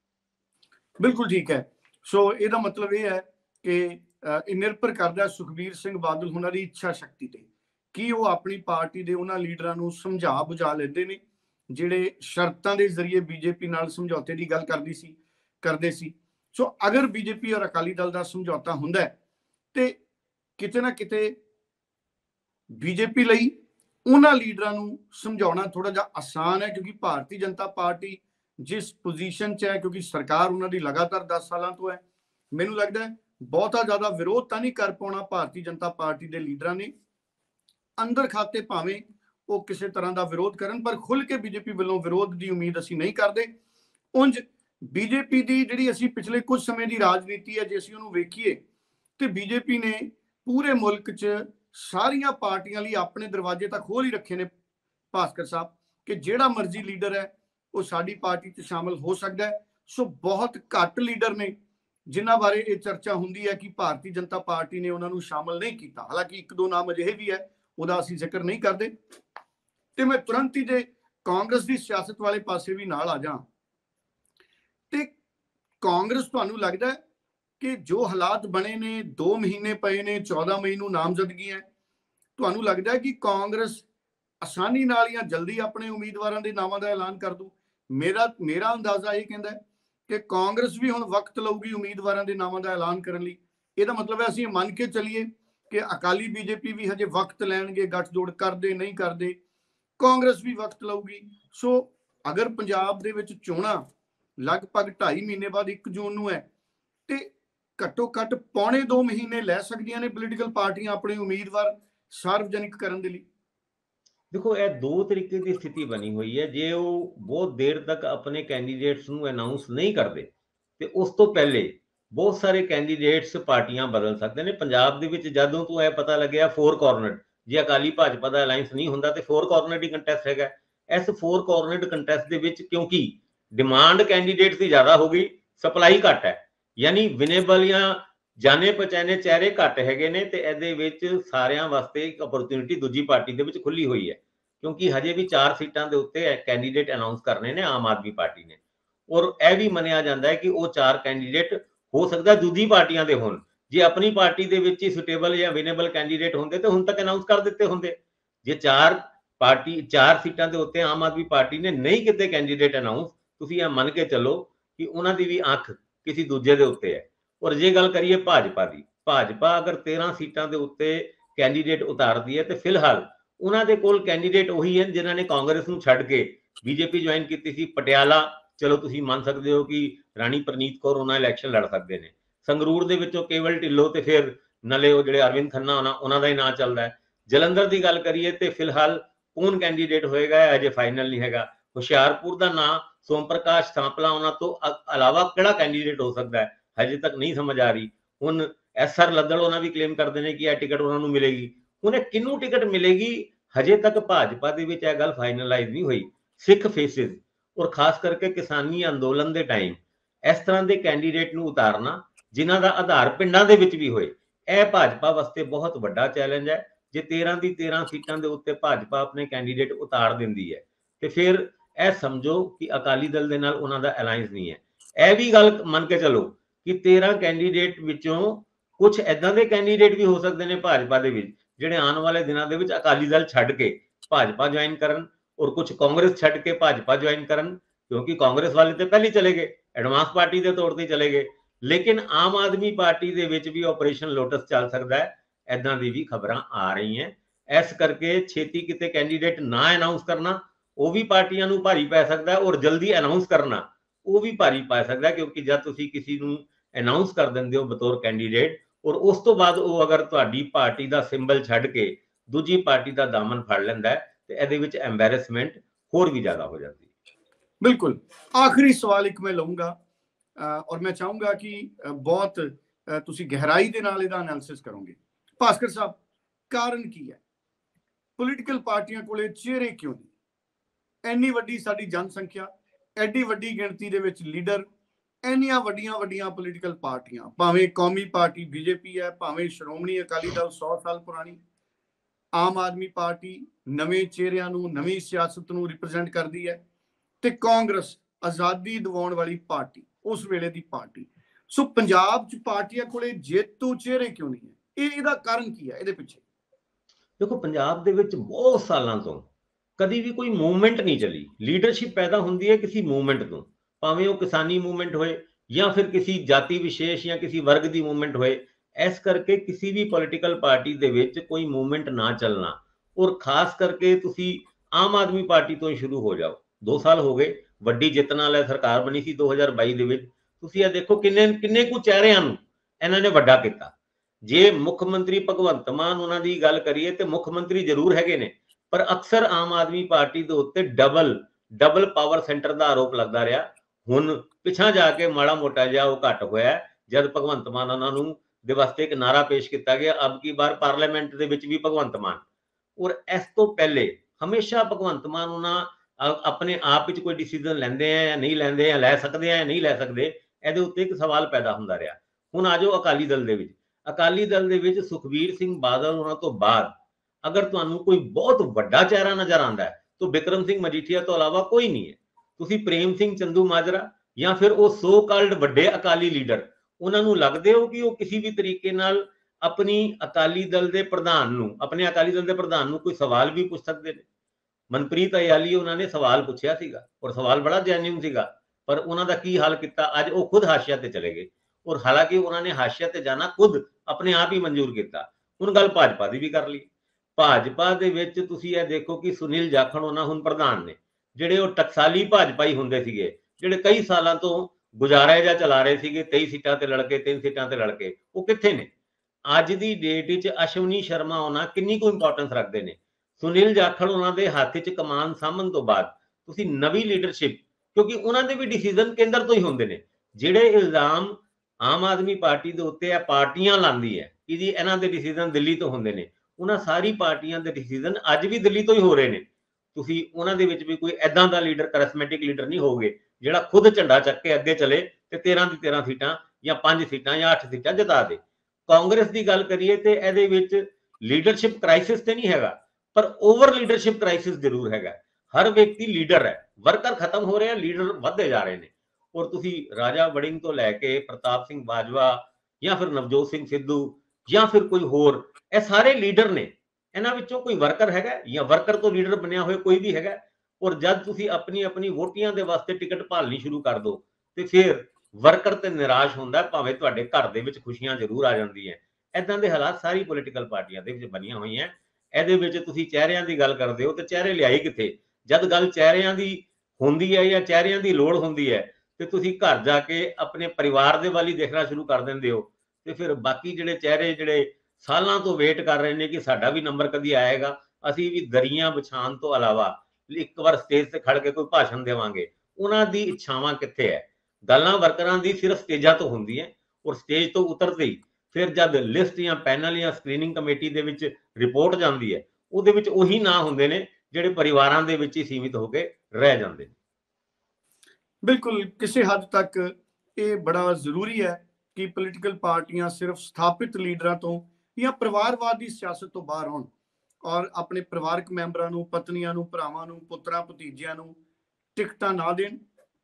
ਬਿਲਕੁਲ ਠੀਕ ਹੈ। ਸੋ ਇਹਦਾ ਮਤਲਬ ਇਹ ਹੈ ਕਿ ਇਹ ਨਿਰਭਰ ਕਰਦਾ ਸੁਖਬੀਰ ਸਿੰਘ ਬਾਦਲ ਉਹਨਾਂ ਦੀ ਇੱਛਾ ਸ਼ਕਤੀ ਤੇ, ਕੀ ਉਹ ਆਪਣੀ ਪਾਰਟੀ ਦੇ ਉਹਨਾਂ ਲੀਡਰਾਂ ਨੂੰ ਸਮਝਾ ਬੁਝਾ ਲੈਂਦੇ ਨੇ ਜਿਹੜੇ ਸ਼ਰਤਾਂ ਦੇ ਜ਼ਰੀਏ ਬੀਜੇਪੀ ਨਾਲ ਸਮਝੌਤੇ ਦੀ ਗੱਲ ਕਰਦੀ ਸੀ ਕਰਦੇ ਸੀ। ਸੋ ਅਗਰ ਬੀਜੇਪੀ ਔਰ ਅਕਾਲੀ ਦਲ ਦਾ ਸਮਝੌਤਾ ਹੁੰਦਾ ਹੈ ਤੇ ਕਿਤੇ ਨਾ ਕਿਤੇ ਬੀਜੇਪੀ ਲਈ ਉਹਨਾਂ ਲੀਡਰਾਂ ਨੂੰ ਸਮਝਾਉਣਾ ਥੋੜਾ ਜਿਹਾ ਆਸਾਨ ਹੈ, ਕਿਉਂਕਿ ਭਾਰਤੀ ਜਨਤਾ ਪਾਰਟੀ ਜਿਸ ਪੋਜੀਸ਼ਨ 'ਚ ਹੈ, ਕਿਉਂਕਿ ਸਰਕਾਰ ਉਹਨਾਂ ਦੀ ਲਗਾਤਾਰ ਦਸ ਸਾਲਾਂ ਤੋਂ ਹੈ, ਮੈਨੂੰ ਲੱਗਦਾ ਹੈ ਬਹੁਤਾ ਜ਼ਿਆਦਾ ਵਿਰੋਧ ਤਾਂ ਨਹੀਂ ਕਰ ਪਾਉਣਾ ਭਾਰਤੀ ਜਨਤਾ ਪਾਰਟੀ ਦੇ ਲੀਡਰਾਂ ਨੇ। ਅੰਦਰ ਖਾਤੇ ਭਾਵੇਂ ਉਹ ਕਿਸੇ ਤਰ੍ਹਾਂ ਦਾ ਵਿਰੋਧ ਕਰਨ, ਪਰ ਖੁੱਲ ਕੇ ਬੀਜੇਪੀ ਵੱਲੋਂ ਵਿਰੋਧ ਦੀ ਉਮੀਦ ਅਸੀਂ ਨਹੀਂ ਕਰਦੇ। ਉਂਝ ਬੀਜੇਪੀ ਦੀ ਜਿਹੜੀ ਅਸੀਂ ਪਿਛਲੇ ਕੁਝ ਸਮੇਂ ਦੀ ਰਾਜਨੀਤੀ ਹੈ, ਜੇ ਅਸੀਂ ਉਹਨੂੰ ਵੇਖੀਏ ਤੇ ਬੀਜੇਪੀ ਨੇ ਪੂਰੇ ਮੁਲਕ 'ਚ ਸਾਰੀਆਂ ਪਾਰਟੀਆਂ ਲਈ ਆਪਣੇ ਦਰਵਾਜ਼ੇ ਤਾਂ ਖੋਲ ਹੀ ਰੱਖੇ ਨੇ ਭਾਸਕਰ ਸਾਹਿਬ, ਕਿ ਜਿਹੜਾ ਮਰਜ਼ੀ ਲੀਡਰ ਹੈ ਉਹ ਸਾਡੀ ਪਾਰਟੀ 'ਚ ਸ਼ਾਮਲ ਹੋ ਸਕਦਾ ਹੈ। ਸੋ ਬਹੁਤ ਘੱਟ ਲੀਡਰ ਨੇ ਜਿਨ੍ਹਾਂ ਬਾਰੇ ਇਹ ਚਰਚਾ ਹੁੰਦੀ ਹੈ ਕਿ ਭਾਰਤੀ ਜਨਤਾ ਪਾਰਟੀ ਨੇ ਉਹਨਾਂ ਨੂੰ ਸ਼ਾਮਲ ਨਹੀਂ ਕੀਤਾ। ਹਾਲਾਂਕਿ ਇੱਕ ਦੋ ਨਾਮ ਅਜਿਹੇ ਵੀ ਹੈ, ਉਹਦਾ ਅਸੀਂ ਜ਼ਿਕਰ ਨਹੀਂ ਕਰਦੇ। ਤੇ ਮੈਂ ਤੁਰੰਤ ਹੀ ਜੇ ਕਾਂਗਰਸ ਦੀ ਸਿਆਸਤ ਵਾਲੇ ਪਾਸੇ ਵੀ ਨਾਲ ਆ ਜਾ, ਤੇ ਕਾਂਗਰਸ ਤੁਹਾਨੂੰ ਲੱਗਦਾ ਹੈ ਕਿ ਜੋ ਹਾਲਾਤ ਬਣੇ ਨੇ, ਦੋ ਮਹੀਨੇ ਪਏ ਨੇ, ਚੌਦਾਂ ਮਈ ਨੂੰ ਨਾਮਜ਼ਦਗੀ ਹੈ, ਤੁਹਾਨੂੰ ਲੱਗਦਾ ਹੈ ਕਿ ਕਾਂਗਰਸ ਆਸਾਨੀ ਨਾਲ ਜਾਂ ਜਲਦੀ ਆਪਣੇ ਉਮੀਦਵਾਰਾਂ ਦੇ ਨਾਵਾਂ ਦਾ ਐਲਾਨ ਕਰ ਦੂ? ਮੇਰਾ ਮੇਰਾ ਅੰਦਾਜ਼ਾ ਇਹ ਕਹਿੰਦਾ ਕਿ ਕਾਂਗਰਸ ਵੀ ਹੁਣ ਵਕਤ ਲਊਗੀ ਉਮੀਦਵਾਰਾਂ ਦੇ ਨਾਮਾਂ ਦਾ ਐਲਾਨ ਕਰਨ ਲਈ। ਇਹਦਾ ਮਤਲਬ ਹੈ ਅਸੀਂ ਮੰਨ ਕੇ ਚੱਲੀਏ ਕਿ ਅਕਾਲੀ ਬੀਜੇਪੀ ਵੀ ਹਜੇ ਵਕਤ ਲੈਣਗੇ, ਗੱਠਜੋੜ ਕਰਦੇ ਨਹੀਂ ਕਰਦੇ, ਕਾਂਗਰਸ ਵੀ ਵਕਤ ਲਊਗੀ। ਸੋ ਅਗਰ ਪੰਜਾਬ ਦੇ ਵਿੱਚ ਚੋਣਾਂ ਲਗਭਗ ਢਾਈ ਮਹੀਨੇ ਬਾਅਦ ਇੱਕ ਜੂਨ ਨੂੰ ਹੈ, ਤੇ ਘੱਟੋ ਘੱਟ ਪੌਣੇ ਦੋ ਮਹੀਨੇ ਲੈ ਸਕਦੀਆਂ ਨੇ ਪੋਲੀਟੀਕਲ ਪਾਰਟੀਆਂ ਆਪਣੇ ਉਮੀਦਵਾਰ ਸਾਰਵਜਨਿਕ ਕਰਨ ਦੇ ਲਈ। ਦੇਖੋ ਇਹ ਦੋ ਤਰੀਕੇ ਦੀ ਸਥਿਤੀ ਬਣੀ ਹੋਈ ਹੈ। ਜੇ ਉਹ ਬਹੁਤ ਦੇਰ ਤੱਕ ਆਪਣੇ ਕੈਂਡੀਡੇਟਸ ਨੂੰ ਅਨਾਉਂਸ ਨਹੀਂ ਕਰਦੇ ਤੇ ਉਸ ਤੋਂ ਪਹਿਲੇ ਬਹੁਤ ਸਾਰੇ ਕੈਂਡੀਡੇਟਸ ਪਾਰਟੀਆਂ ਬਦਲ ਸਕਦੇ ਨੇ। ਪੰਜਾਬ ਦੇ ਵਿੱਚ ਜਦੋਂ ਤੋਂ ਇਹ ਪਤਾ ਲੱਗਿਆ ਫੋਰ ਕਾਰਨਰ, ਜੇ ਅਕਾਲੀ ਭਾਜਪਾ ਦਾ ਅਲਾਈਅੰਸ ਨਹੀਂ ਹੁੰਦਾ ਤੇ ਫੋਰ ਕਾਰਨਰ ਹੀ ਕੰਟੈਸਟ ਹੈਗਾ। ਇਸ ਫੋਰ ਕਾਰਨਰ ਕੰਟੈਸਟ ਦੇ ਵਿੱਚ ਕਿਉਂਕਿ ਡਿਮਾਂਡ ਕੈਂਡੀਡੇਟਸ ਦੀ ਜ਼ਿਆਦਾ ਹੋ ਗਈ, ਸਪਲਾਈ ਘੱਟ ਹੈ, ਯਾਨੀ ਵਿਨੇਬਲ ਜਾਂ ਜਾਣੇ ਪਛਾਣੇ ਚਿਹਰੇ ਘੱਟ ਹੈਗੇ ਨੇ, ਤੇ ਇਹਦੇ ਵਿੱਚ ਸਾਰਿਆਂ ਵਾਸਤੇ ਇੱਕ ਅਪਰਚੂਨਿਟੀ ਦੂਜੀ ਪਾਰਟੀ ਦੇ ਵਿੱਚ ਖੁੱਲੀ ਹੋਈ ਹੈ। ਕਿਉਂਕਿ ਹਜੇ ਵੀ ਚਾਰ ਸੀਟਾਂ ਦੇ ਉੱਤੇ ਕੈਂਡੀਡੇਟ ਅਨਾਉਂਸ ਕਰਨੇ ਨੇ ਆਮ ਆਦਮੀ ਪਾਰਟੀ ਨੇ, ਔਰ ਇਹ ਵੀ ਮੰਨਿਆ ਜਾਂਦਾ ਹੈ ਕਿ ਉਹ ਚਾਰ ਕੈਂਡੀਡੇਟ ਹੋ ਸਕਦਾ ਦੂਜੀ ਪਾਰਟੀਆਂ ਦੇ ਹੋਣ। ਜੇ ਆਪਣੀ ਪਾਰਟੀ ਦੇ ਵਿੱਚ ਹੀ ਸੁਟੇਬਲ ਜਾਂ ਵਿਨੇਬਲ ਕੈਂਡੀਡੇਟ ਹੁੰਦੇ ਤੇ ਹੁਣ ਤੱਕ ਅਨਾਉਂਸ ਕਰ ਦਿੱਤੇ ਹੁੰਦੇ। ਜੇ ਚਾਰ ਪਾਰਟੀ ਚਾਰ ਸੀਟਾਂ ਦੇ ਉੱਤੇ ਆਮ ਆਦਮੀ ਪਾਰਟੀ ਨੇ ਨਹੀਂ ਕੀਤੇ ਕੈਂਡੀਡੇਟ ਅਨਾਉਂਸ, ਤੁਸੀਂ ਇਹ ਮੰਨ ਕੇ ਚੱਲੋ ਕਿ ਉਹਨਾਂ ਦੀ ਵੀ ਅੱਖ ਕਿਸੇ ਦੂਜੇ ਦੇ ਉੱਤੇ ਹੈ। ਔਰ ਜੇ ਗੱਲ ਕਰੀਏ ਭਾਜਪਾ ਦੀ, ਭਾਜਪਾ ਅਗਰ ਤੇਰਾਂ ਸੀਟਾਂ ਦੇ ਉੱਤੇ ਕੈਂਡੀਡੇਟ ਉਤਾਰਦੀ ਹੈ ਤੇ ਫਿਲਹਾਲ ਉਹਨਾਂ ਦੇ ਕੋਲ ਕੈਂਡੀਡੇਟ ਉਹੀ ਹਨ ਜਿਨ੍ਹਾਂ ਨੇ ਕਾਂਗਰਸ ਨੂੰ ਛੱਡ ਕੇ ਬੀਜੇਪੀ ਜੁਆਇਨ ਕੀਤੀ ਸੀ। ਪਟਿਆਲਾ ਚਲੋ ਤੁਸੀਂ ਮੰਨ ਸਕਦੇ ਹੋ ਕਿ ਰਾਣੀ ਪ੍ਰਨੀਤ ਕੌਰ ਉਹਨਾਂ ਇਲੈਕਸ਼ਨ ਲੜ ਸਕਦੇ ਨੇ। ਸੰਗਰੂਰ ਦੇ ਵਿੱਚੋਂ ਕੇਵਲ ਢਿੱਲੋਂ ਤੇ ਫਿਰ ਨਲੇ ਉਹ ਜਿਹੜੇ ਅਰਵਿੰਦ ਖੰਨਾ ਹੋਣਾ ਉਹਨਾਂ ਦਾ ਹੀ ਨਾਂ ਚੱਲਦਾ ਹੈ। ਜਲੰਧਰ ਦੀ ਗੱਲ ਕਰੀਏ ਤੇ ਫਿਲਹਾਲ ਕੌਣ ਕੈਂਡੀਡੇਟ ਹੋਏਗਾ ਅਜੇ ਫਾਈਨਲ ਨਹੀਂ ਹੈਗਾ। ਹੁਸ਼ਿਆਰਪੁਰ ਦਾ ਨਾਂ ਸੋਮ ਪ੍ਰਕਾਸ਼ ਸਾਂਪਲਾ ਉਹਨਾਂ ਤੋਂ ਇਲਾਵਾ ਕਿਹੜਾ ਕੈਂਡੀਡੇਟ ਹੋ ਸਕਦਾ ਹੈ ਹਜੇ ਤੱਕ ਨਹੀਂ ਸਮਝ ਆ ਰਹੀ। ਹੁਣ ਐਸ ਆਰ ਲੱਦੜ ਉਹਨਾਂ ਵੀ ਕਲੇਮ ਕਰਦੇ ਨੇ ਕਿ ਇਹ ਟਿਕਟ ਉਹਨਾਂ ਨੂੰ ਮਿਲੇਗੀ। ਹੁਣ ਇਹ ਕਿਹਨੂੰ ਟਿਕਟ ਮਿਲੇਗੀ ਹਜੇ ਤੱਕ ਭਾਜਪਾ ਦੇ ਵਿੱਚ ਇਹ ਗੱਲ ਫਾਈਨਲਾਈਜ਼ ਨਹੀਂ ਹੋਈ। ਸਿੱਖ ਫੇਸਿਸ ਔਰ ਖਾਸ ਕਰਕੇ ਕਿਸਾਨੀ ਅੰਦੋਲਨ ਦੇ ਟਾਈਮ ਇਸ ਤਰ੍ਹਾਂ ਦੇ ਕੈਂਡੀਡੇਟ ਨੂੰ ਉਤਾਰਨਾ ਜਿਨ੍ਹਾਂ ਦਾ ਆਧਾਰ ਪਿੰਡਾਂ ਦੇ ਵਿੱਚ ਵੀ ਹੋਏ, ਇਹ ਭਾਜਪਾ ਵਾਸਤੇ ਬਹੁਤ ਵੱਡਾ ਚੈਲੰਜ ਹੈ। ਜੇ ਤੇਰਾਂ ਦੀ ਤੇਰਾਂ ਸੀਟਾਂ ਦੇ ਉੱਤੇ ਭਾਜਪਾ ਆਪਣੇ ਕੈਂਡੀਡੇਟ ਉਤਾਰ ਦਿੰਦੀ ਹੈ ਤੇ ਫਿਰ ਇਹ ਸਮਝੋ ਕਿ ਅਕਾਲੀ ਦਲ ਦੇ ਨਾਲ ਉਹਨਾਂ ਦਾ ਅਲਾਈਅੰਸ ਨਹੀਂ ਹੈ। ਇਹ ਵੀ ਗੱਲ ਮੰਨ ਕੇ ਚਲੋ ਕਿ ਤੇਰਾਂ ਕੈਂਡੀਡੇਟ ਵਿੱਚੋਂ ਕੁਝ ਏਦਾਂ ਦੇ ਕੈਂਡੀਡੇਟ ਵੀ ਹੋ ਸਕਦੇ ਨੇ ਭਾਜਪਾ ਦੇ ਵਿੱਚ ਜਿਹੜੇ ਆਉਣ ਵਾਲੇ ਦਿਨਾਂ ਦੇ ਵਿੱਚ ਅਕਾਲੀ ਦਲ ਛੱਡ ਕੇ ਭਾਜਪਾ ਜੁਆਇਨ ਕਰਨ, ਔਰ ਕੁਝ ਕਾਂਗਰਸ ਛੱਡ ਕੇ ਭਾਜਪਾ ਜੁਆਇਨ ਕਰਨ, ਕਿਉਂਕਿ ਕਾਂਗਰਸ ਵਾਲੇ ਤੇ ਪਹਿਲੇ ਚਲੇ ਗਏ, ਐਡਵਾਂਸ ਪਾਰਟੀ ਦੇ ਤੌਰ ਤੇ ਚਲੇ ਗਏ। ਲੇਕਿਨ ਆਮ ਆਦਮੀ ਪਾਰਟੀ ਦੇ ਵਿੱਚ ਵੀ ਆਪਰੇਸ਼ਨ ਲੋਟਸ ਚੱਲ ਸਕਦਾ ਹੈ, ਏਦਾਂ ਦੀ ਵੀ ਖਬਰਾਂ ਆ ਰਹੀਆਂ। ਇਸ ਕਰਕੇ ਛੇਤੀ ਕਿਤੇ ਕੈਂਡੀਡੇਟ ਨਾ ਅਨਾਉਂਸ ਕਰਨਾ ਉਹ ਵੀ ਪਾਰਟੀਆਂ ਨੂੰ ਭਾਰੀ ਪੈ ਸਕਦਾ, ਔਰ ਜਲਦੀ ਅਨਾਉਂਸ ਕਰਨਾ ਉਹ ਵੀ ਭਾਰੀ ਪੈ ਸਕਦਾ, ਕਿਉਂਕਿ ਜਦ ਤੁਸੀਂ ਕਿਸੇ ਨੂੰ ਅਨਾਉਂਸ ਕਰ ਦਿੰਦੇ ਹੋ ਬਤੌਰ ਕੈਂਡੀਡੇਟ ਔਰ ਉਸ ਤੋਂ ਬਾਅਦ ਉਹ ਅਗਰ ਤੁਹਾਡੀ ਪਾਰਟੀ ਦਾ ਸਿੰਬਲ ਛੱਡ ਕੇ ਦੂਜੀ ਪਾਰਟੀ ਦਾ ਦਾਮਨ ਫੜ ਲੈਂਦਾ ਤੇ ਇਹਦੇ ਵਿੱਚ ਐਮਬੈਰਸਮੈਂਟ ਹੋਰ ਵੀ ਜ਼ਿਆਦਾ ਹੋ ਜਾਂਦੀ ਹੈ। ਬਿਲਕੁਲ। ਆਖਰੀ ਸਵਾਲ ਇੱਕ ਮੈਂ ਲਊਂਗਾ ਔਰ ਮੈਂ ਚਾਹੂੰਗਾ ਕਿ ਬਹੁਤ ਤੁਸੀਂ ਗਹਿਰਾਈ ਦੇ ਨਾਲ ਇਹਦਾ ਐਨਾਲਿਸਿਸ ਕਰੋਗੇ। ਭਾਸਕਰ ਸਾਹਿਬ, ਕਾਰਨ ਕੀ ਹੈ? ਪੋਲੀਟੀਕਲ ਪਾਰਟੀਆਂ ਕੋਲੇ ਚਿਹਰੇ ਕਿਉਂ ਨਹੀਂ? ਇੰਨੀ ਵੱਡੀ ਸਾਡੀ ਜਨਸੰਖਿਆ, ਐਡੀ ਵੱਡੀ ਗਿਣਤੀ ਦੇ ਵਿੱਚ ਲੀਡਰ, ਇੰਨੀਆਂ ਵੱਡੀਆਂ ਵੱਡੀਆਂ ਪੋਲੀਟੀਕਲ ਪਾਰਟੀਆਂ, ਭਾਵੇਂ ਕੌਮੀ ਪਾਰਟੀ ਬੀਜੇਪੀ ਹੈ, ਭਾਵੇਂ ਸ਼੍ਰੋਮਣੀ ਅਕਾਲੀ ਦਲ ਸੌ ਸਾਲ ਪੁਰਾਣੀ, ਆਮ ਆਦਮੀ ਪਾਰਟੀ ਨਵੇਂ ਚਿਹਰਿਆਂ ਨੂੰ, ਨਵੀਂ ਸਿਆਸਤ ਨੂੰ ਰਿਪਰੈਜ਼ੈਂਟ ਕਰਦੀ ਹੈ, ਤੇ ਕਾਂਗਰਸ ਆਜ਼ਾਦੀ ਦਿਵਾਉਣ ਵਾਲੀ ਪਾਰਟੀ, ਉਸ ਵੇਲੇ ਦੀ ਪਾਰਟੀ। ਸੋ ਪੰਜਾਬ 'ਚ ਪਾਰਟੀਆਂ ਕੋਲੇ ਜੇਤੂ ਚਿਹਰੇ ਕਿਉਂ ਨਹੀਂ ਹੈ? ਇਹ ਇਹਦਾ ਕਾਰਨ ਕੀ ਹੈ? ਇਹਦੇ ਪਿੱਛੇ ਦੇਖੋ, ਪੰਜਾਬ ਦੇ ਵਿੱਚ ਬਹੁਤ ਸਾਲਾਂ ਤੋਂ ਕਦੀ ਵੀ ਕੋਈ ਮੂਵਮੈਂਟ ਨਹੀਂ ਚੱਲੀ। ਲੀਡਰਸ਼ਿਪ ਪੈਦਾ ਹੁੰਦੀ ਹੈ ਕਿਸੇ ਮੂਵਮੈਂਟ ਤੋਂ, ਭਾਵੇਂ ਉਹ ਕਿਸਾਨੀ ਮੂਵਮੈਂਟ ਹੋਏ ਜਾਂ ਫਿਰ ਕਿਸੇ ਜਾਤੀ ਵਿਸ਼ੇਸ਼ ਜਾਂ ਕਿਸੇ ਵਰਗ ਦੀ ਮੂਵਮੈਂਟ ਹੋਏ। ਇਸ ਕਰਕੇ ਕਿਸੇ ਵੀ ਪੋਲੀਟੀਕਲ ਪਾਰਟੀ ਦੇ ਵਿੱਚ ਕੋਈ ਮੂਵਮੈਂਟ ਨਾ ਚੱਲਣਾ, ਔਰ ਖਾਸ ਕਰਕੇ ਤੁਸੀਂ ਆਮ ਆਦਮੀ ਪਾਰਟੀ ਤੋਂ ਹੀ ਸ਼ੁਰੂ ਹੋ ਜਾਓ। ਦੋ ਸਾਲ ਹੋ ਗਏ, ਵੱਡੀ ਜਿੱਤ ਨਾਲ ਇਹ ਸਰਕਾਰ ਬਣੀ ਸੀ ਦੋ ਹਜ਼ਾਰ ਬਾਈ ਦੇ ਵਿੱਚ। ਤੁਸੀਂ ਇਹ ਦੇਖੋ ਕਿੰਨੇ ਕਿੰਨੇ ਕੁ ਚਿਹਰਿਆਂ ਨੂੰ ਇਹਨਾਂ ਨੇ ਵੱਡਾ ਕੀਤਾ। ਜੇ ਮੁੱਖ ਮੰਤਰੀ ਭਗਵੰਤ ਮਾਨ ਉਹਨਾਂ ਦੀ ਗੱਲ ਕਰੀਏ ਤੇ ਮੁੱਖ ਮੰਤਰੀ ਜ਼ਰੂਰ ਹੈਗੇ ਨੇ, ਪਰ ਅਕਸਰ ਆਮ ਆਦਮੀ ਪਾਰਟੀ ਦੇ ਉੱਤੇ ਡਬਲ ਡਬਲ ਪਾਵਰ ਸੈਂਟਰ ਦਾ ਆਰੋਪ ਲੱਗਦਾ ਰਿਹਾ। ਹੁਣ ਪਿਛਾਂ ਜਾ ਕੇ ਮਾੜਾ ਮੋਟਾ ਜਿਹਾ ਉਹ ਘੱਟ ਹੋਇਆ ਜਦ ਭਗਵੰਤ ਮਾਨ ਉਹਨਾਂ ਨੂੰ ਦੇ ਵਾਸਤੇ ਇੱਕ ਨਾਰਾ ਪੇਸ਼ ਕੀਤਾ ਗਿਆ, ਅਬ ਕੀ ਬਾਰ ਪਾਰਲੀਮੈਂਟ ਦੇ ਵਿੱਚ ਵੀ ਭਗਵੰਤ ਮਾਨ। ਔਰ ਇਸ ਤੋਂ ਪਹਿਲੇ ਹਮੇਸ਼ਾ ਭਗਵੰਤ ਮਾਨ ਉਹਨਾਂ ਆਪਣੇ ਆਪ ਵਿੱਚ ਕੋਈ ਡਿਸੀਜਨ ਲੈਂਦੇ ਆ ਜਾਂ ਨਹੀਂ ਲੈਂਦੇ, ਜਾਂ ਲੈ ਸਕਦੇ ਆ ਜਾਂ ਨਹੀਂ ਲੈ ਸਕਦੇ, ਇਹਦੇ ਉੱਤੇ ਇੱਕ ਸਵਾਲ ਪੈਦਾ ਹੁੰਦਾ ਰਿਹਾ। ਹੁਣ ਆ ਜਾਓ ਅਕਾਲੀ ਦਲ ਦੇ ਵਿੱਚ। ਅਕਾਲੀ ਦਲ ਦੇ ਵਿੱਚ ਸੁਖਬੀਰ ਸਿੰਘ ਬਾਦਲ ਉਹਨਾਂ ਤੋਂ ਬਾਅਦ ਅਗਰ ਤੁਹਾਨੂੰ ਕੋਈ ਬਹੁਤ ਵੱਡਾ ਚਿਹਰਾ ਨਜ਼ਰ ਆਉਂਦਾ ਹੈ ਤਾਂ ਬਿਕਰਮ ਸਿੰਘ ਮਜੀਠੀਆ ਤੋਂ ਇਲਾਵਾ ਕੋਈ ਨਹੀਂ ਹੈ। ਤੁਸੀਂ ਪ੍ਰੇਮ ਸਿੰਘ ਚੰਦੂ ਮਾਜਰਾ ਜਾਂ ਫਿਰ ਉਹ ਸੋ ਕਾਲਡ ਵੱਡੇ ਅਕਾਲੀ ਲੀਡਰ, ਉਹਨਾਂ ਨੂੰ ਲੱਗਦੇ ਹੋ ਕਿ ਉਹ ਕਿਸੇ ਵੀ ਤਰੀਕੇ ਨਾਲ ਆਪਣੀ ਅਕਾਲੀ ਦਲ ਦੇ ਪ੍ਰਧਾਨ ਨੂੰ ਆਪਣੇ ਅਕਾਲੀ ਦਲ ਦੇ ਪ੍ਰਧਾਨ ਨੂੰ ਕੋਈ ਸਵਾਲ ਵੀ ਪੁੱਛ ਸਕਦੇ ਨੇ? ਮਨਪ੍ਰੀਤ ਅਯਾਲੀ ਉਹਨਾਂ ਨੇ ਸਵਾਲ ਪੁੱਛਿਆ ਸੀਗਾ, ਔਰ ਸਵਾਲ ਬੜਾ ਜੈਨੂਇਨ ਸੀਗਾ ਪਰ ਉਹਨਾਂ ਦਾ ਕੀ ਹਾਲ ਕੀਤਾ, ਅੱਜ ਉਹ ਖੁਦ ਹਾਸ਼ੀਆ ਤੇ ਚਲੇ ਗਏ। ਔਰ ਹਾਲਾਂਕਿ ਉਹਨਾਂ ਨੇ ਹਾਸ਼ੀਆ ਤੇ ਜਾਣਾ ਖੁਦ ਆਪਣੇ ਆਪ ਹੀ ਮਨਜ਼ੂਰ ਕੀਤਾ। ਹੁਣ ਗੱਲ ਭਾਜਪਾ ਦੀ ਵੀ ਕਰ ਲਈ। ਭਾਜਪਾ ਦੇ ਵਿੱਚ ਤੁਸੀਂ ਇਹ ਦੇਖੋ ਕਿ ਸੁਨੀਲ ਜਾਖੜ ਉਹਨਾਂ ਹੁਣ ਪ੍ਰਧਾਨ ਨੇ, ਜਿਹੜੇ ਉਹ ਟਕਸਾਲੀ ਭਾਜਪਾਈ ਹੁੰਦੇ ਸੀਗੇ, ਜਿਹੜੇ ਕਈ ਸਾਲਾਂ ਤੋਂ ਗੁਜ਼ਾਰਾ ਜਿਹਾ ਚਲਾ ਰਹੇ ਸੀਗੇ, ਤੇਈ ਸੀਟਾਂ ਤੇ ਲੜ ਕੇ, ਤਿੰਨ ਸੀਟਾਂ ਤੇ ਲੜ ਕੇ, ਉਹ ਕਿੱਥੇ ਨੇ ਅੱਜ ਦੀ ਡੇਟ ਵਿੱਚ? ਅਸ਼ਵਨੀ ਸ਼ਰਮਾ ਉਹਨਾਂ ਕਿੰਨੀ ਕੁ ਇੰਪੋਰਟੈਂਸ ਰੱਖਦੇ ਨੇ? ਸੁਨੀਲ ਜਾਖੜ ਉਹਨਾਂ ਦੇ ਹੱਥ 'ਚ ਕਮਾਨ ਸਾਂਭਣ ਤੋਂ ਬਾਅਦ ਤੁਸੀਂ ਨਵੀਂ ਲੀਡਰਸ਼ਿਪ, ਕਿਉਂਕਿ ਉਹਨਾਂ ਦੇ ਵੀ ਡਿਸੀਜਨ ਕੇਂਦਰ ਤੋਂ ਹੀ ਹੁੰਦੇ ਨੇ। ਜਿਹੜੇ ਇਲਜ਼ਾਮ ਆਮ ਆਦਮੀ ਪਾਰਟੀ ਦੇ ਉੱਤੇ ਇਹ ਪਾਰਟੀਆਂ ਲਾਉਂਦੀ ਹੈ ਕਿ ਜੀ ਇਹਨਾਂ ਦੇ ਡਿਸੀਜਨ ਦਿੱਲੀ ਤੋਂ ਹੁੰਦੇ ਨੇ, ਉਹਨਾਂ ਸਾਰੀ ਪਾਰਟੀਆਂ ਦੇ ਡਿਸੀਜਨ ਅੱਜ ਵੀ ਦਿੱਲੀ ਤੋਂ ਹੀ ਹੋ ਰਹੇ ਨੇ। ਤੁਸੀਂ ਉਹਨਾਂ ਦੇ ਵਿੱਚ ਵੀ ਕੋਈ ਐਦਾਂ ਦਾ ਲੀਡਰ, ਕਰਿਸਮੈਟਿਕ ਲੀਡਰ ਨਹੀਂ ਹੋਗੇ ਜਿਹੜਾ ਖੁਦ ਝੰਡਾ ਚੱਕ ਕੇ ਅੱਗੇ ਚਲੇ ਤੇ ਤੇਰਾਂ ਦੀ ਤੇਰਾਂ ਸੀਟਾਂ ਜਾਂ ਪੰਜ ਸੀਟਾਂ ਜਾਂ ਅੱਠ ਸੀਟਾਂ ਜਿਤਾ ਦੇ। ਕਾਂਗਰਸ ਦੀ ਗੱਲ ਕਰੀਏ ਤੇ ਇਹਦੇ ਵਿੱਚ ਲੀਡਰਸ਼ਿਪ ਕ੍ਰਾਈਸਿਸ ਤੇ ਨਹੀਂ ਹੈਗਾ, ਪਰ ਓਵਰ ਲੀਡਰਸ਼ਿਪ ਕ੍ਰਾਈਸਿਸ ਜ਼ਰੂਰ ਹੈਗਾ। ਹਰ ਵਿਅਕਤੀ ਲੀਡਰ ਹੈ, ਵਰਕਰ ਖਤਮ ਹੋ ਰਿਹਾ, ਲੀਡਰ ਵੱਧਦੇ ਜਾ ਰਹੇ ਨੇ। ਔਰ ਤੁਸੀਂ ਰਾਜਾ ਵੜਿੰਗ ਤੋਂ ਲੈ ਕੇ ਪ੍ਰਤਾਪ ਸਿੰਘ ਬਾਜਵਾ ਜਾਂ ਫਿਰ ਨਵਜੋਤ ਸਿੰਘ ਸਿੱਧੂ ਜਾਂ ਫਿਰ ਕੋਈ ਹੋਰ, ਇਹ ਸਾਰੇ ਲੀਡਰ ਨੇ। ਇਹਨਾਂ ਵਿੱਚੋਂ ਕੋਈ ਵਰਕਰ ਹੈਗਾ ਜਾਂ ਵਰਕਰ ਤੋਂ ਲੀਡਰ ਬਣਿਆ ਹੋਇਆ ਕੋਈ ਵੀ ਹੈਗਾ? ਔਰ ਜਦ ਤੁਸੀਂ ਆਪਣੀ ਆਪਣੀ ਵੋਟੀਆਂ ਦੇ ਵਾਸਤੇ ਟਿਕਟ ਭਾਲਣੀ ਸ਼ੁਰੂ ਕਰ ਦੋ ਤੇ ਫਿਰ ਵਰਕਰ ਤੇ ਨਿਰਾਸ਼ ਹੁੰਦਾ, ਭਾਵੇਂ ਤੁਹਾਡੇ ਘਰ ਦੇ ਵਿੱਚ ਖੁਸ਼ੀਆਂ ਜ਼ਰੂਰ ਆ ਜਾਂਦੀਆਂ। ਏਦਾਂ ਦੇ ਹਾਲਾਤ ਸਾਰੀ ਪੋਲੀਟੀਕਲ ਪਾਰਟੀਆਂ ਦੇ ਵਿੱਚ ਬਣੀਆਂ ਹੋਈਆਂ। ਇਹਦੇ ਵਿੱਚ ਤੁਸੀਂ ਚਿਹਰਿਆਂ ਦੀ ਗੱਲ ਕਰਦੇ ਹੋ ਤੇ ਚਿਹਰੇ ਲਿਆਈ ਕਿੱਥੇ? ਜਦ ਗੱਲ ਚਿਹਰਿਆਂ ਦੀ ਹੁੰਦੀ ਹੈ ਜਾਂ ਚਿਹਰਿਆਂ ਦੀ ਲੋੜ ਹੁੰਦੀ ਹੈ ਤੇ ਤੁਸੀਂ ਘਰ ਜਾ ਕੇ ਆਪਣੇ ਪਰਿਵਾਰ ਦੇ ਵੱਲ ਹੀ ਦੇਖਣਾ ਸ਼ੁਰੂ ਕਰ ਦਿੰਦੇ ਹੋ, ਤੇ ਫਿਰ ਬਾਕੀ ਜਿਹੜੇ ਚਿਹਰੇ ਜਿਹੜੇ ਸਾਲਾਂ ਤੋਂ ਵੇਟ ਕਰ ਰਹੇ ਨੇ ਕਿ ਸਾਡਾ ਵੀ ਨੰਬਰ ਕਦੀ ਆਏਗਾ, ਅਸੀਂ ਵੀ ਦਰੀਆਂ ਵਿਛਾਉਣ ਤੋਂ ਇਲਾਵਾ ਇੱਕ ਵਾਰ ਸਟੇਜ ਤੇ ਖੜ ਕੇ ਕੋਈ ਭਾਸ਼ਣ ਦੇਵਾਂਗੇ, ਉਹਨਾਂ ਦੀ ਇੱਛਾਵਾਂ ਕਿੱਥੇ ਹੈ? ਗੱਲਾਂ ਵਰਕਰਾਂ ਦੀ ਸਿਰਫ ਸਟੇਜਾਂ ਤੋਂ ਹੁੰਦੀ ਹੈ, ਔਰ ਸਟੇਜ ਤੋਂ ਉਤਰਦੇ ਹੀ ਫਿਰ ਜਦ ਲਿਸਟ ਜਾਂ ਪੈਨਲ ਜਾਂ ਸਕਰੀਨਿੰਗ ਕਮੇਟੀ ਦੇ ਵਿੱਚ ਰਿਪੋਰਟ ਜਾਂਦੀ ਹੈ, ਉਹਦੇ ਵਿੱਚ ਉਹੀ ਨਾਂ ਹੁੰਦੇ ਨੇ ਜਿਹੜੇ ਪਰਿਵਾਰਾਂ ਦੇ ਵਿੱਚ ਹੀ ਸੀਮਿਤ ਹੋ ਕੇ ਰਹਿ ਜਾਂਦੇ ਨੇ। ਬਿਲਕੁਲ, ਕਿਸੇ ਹੱਦ ਤੱਕ ਇਹ ਬੜਾ ਜ਼ਰੂਰੀ ਹੈ ਕਿ ਪੋਲੀਟੀਕਲ ਪਾਰਟੀਆਂ ਸਿਰਫ ਸਥਾਪਿਤ ਲੀਡਰਾਂ ਤੋਂ ਜਾਂ ਪਰਿਵਾਰਵਾਦ ਦੀ ਸਿਆਸਤ ਤੋਂ ਬਾਹਰ ਆਉਣ ਔਰ ਆਪਣੇ ਪਰਿਵਾਰਕ ਮੈਂਬਰਾਂ ਨੂੰ, ਪਤਨੀਆਂ ਨੂੰ, ਭਰਾਵਾਂ ਨੂੰ, ਪੁੱਤਰਾਂ ਭਤੀਜਿਆਂ ਨੂੰ ਟਿਕਟਾਂ ਨਾ ਦੇਣ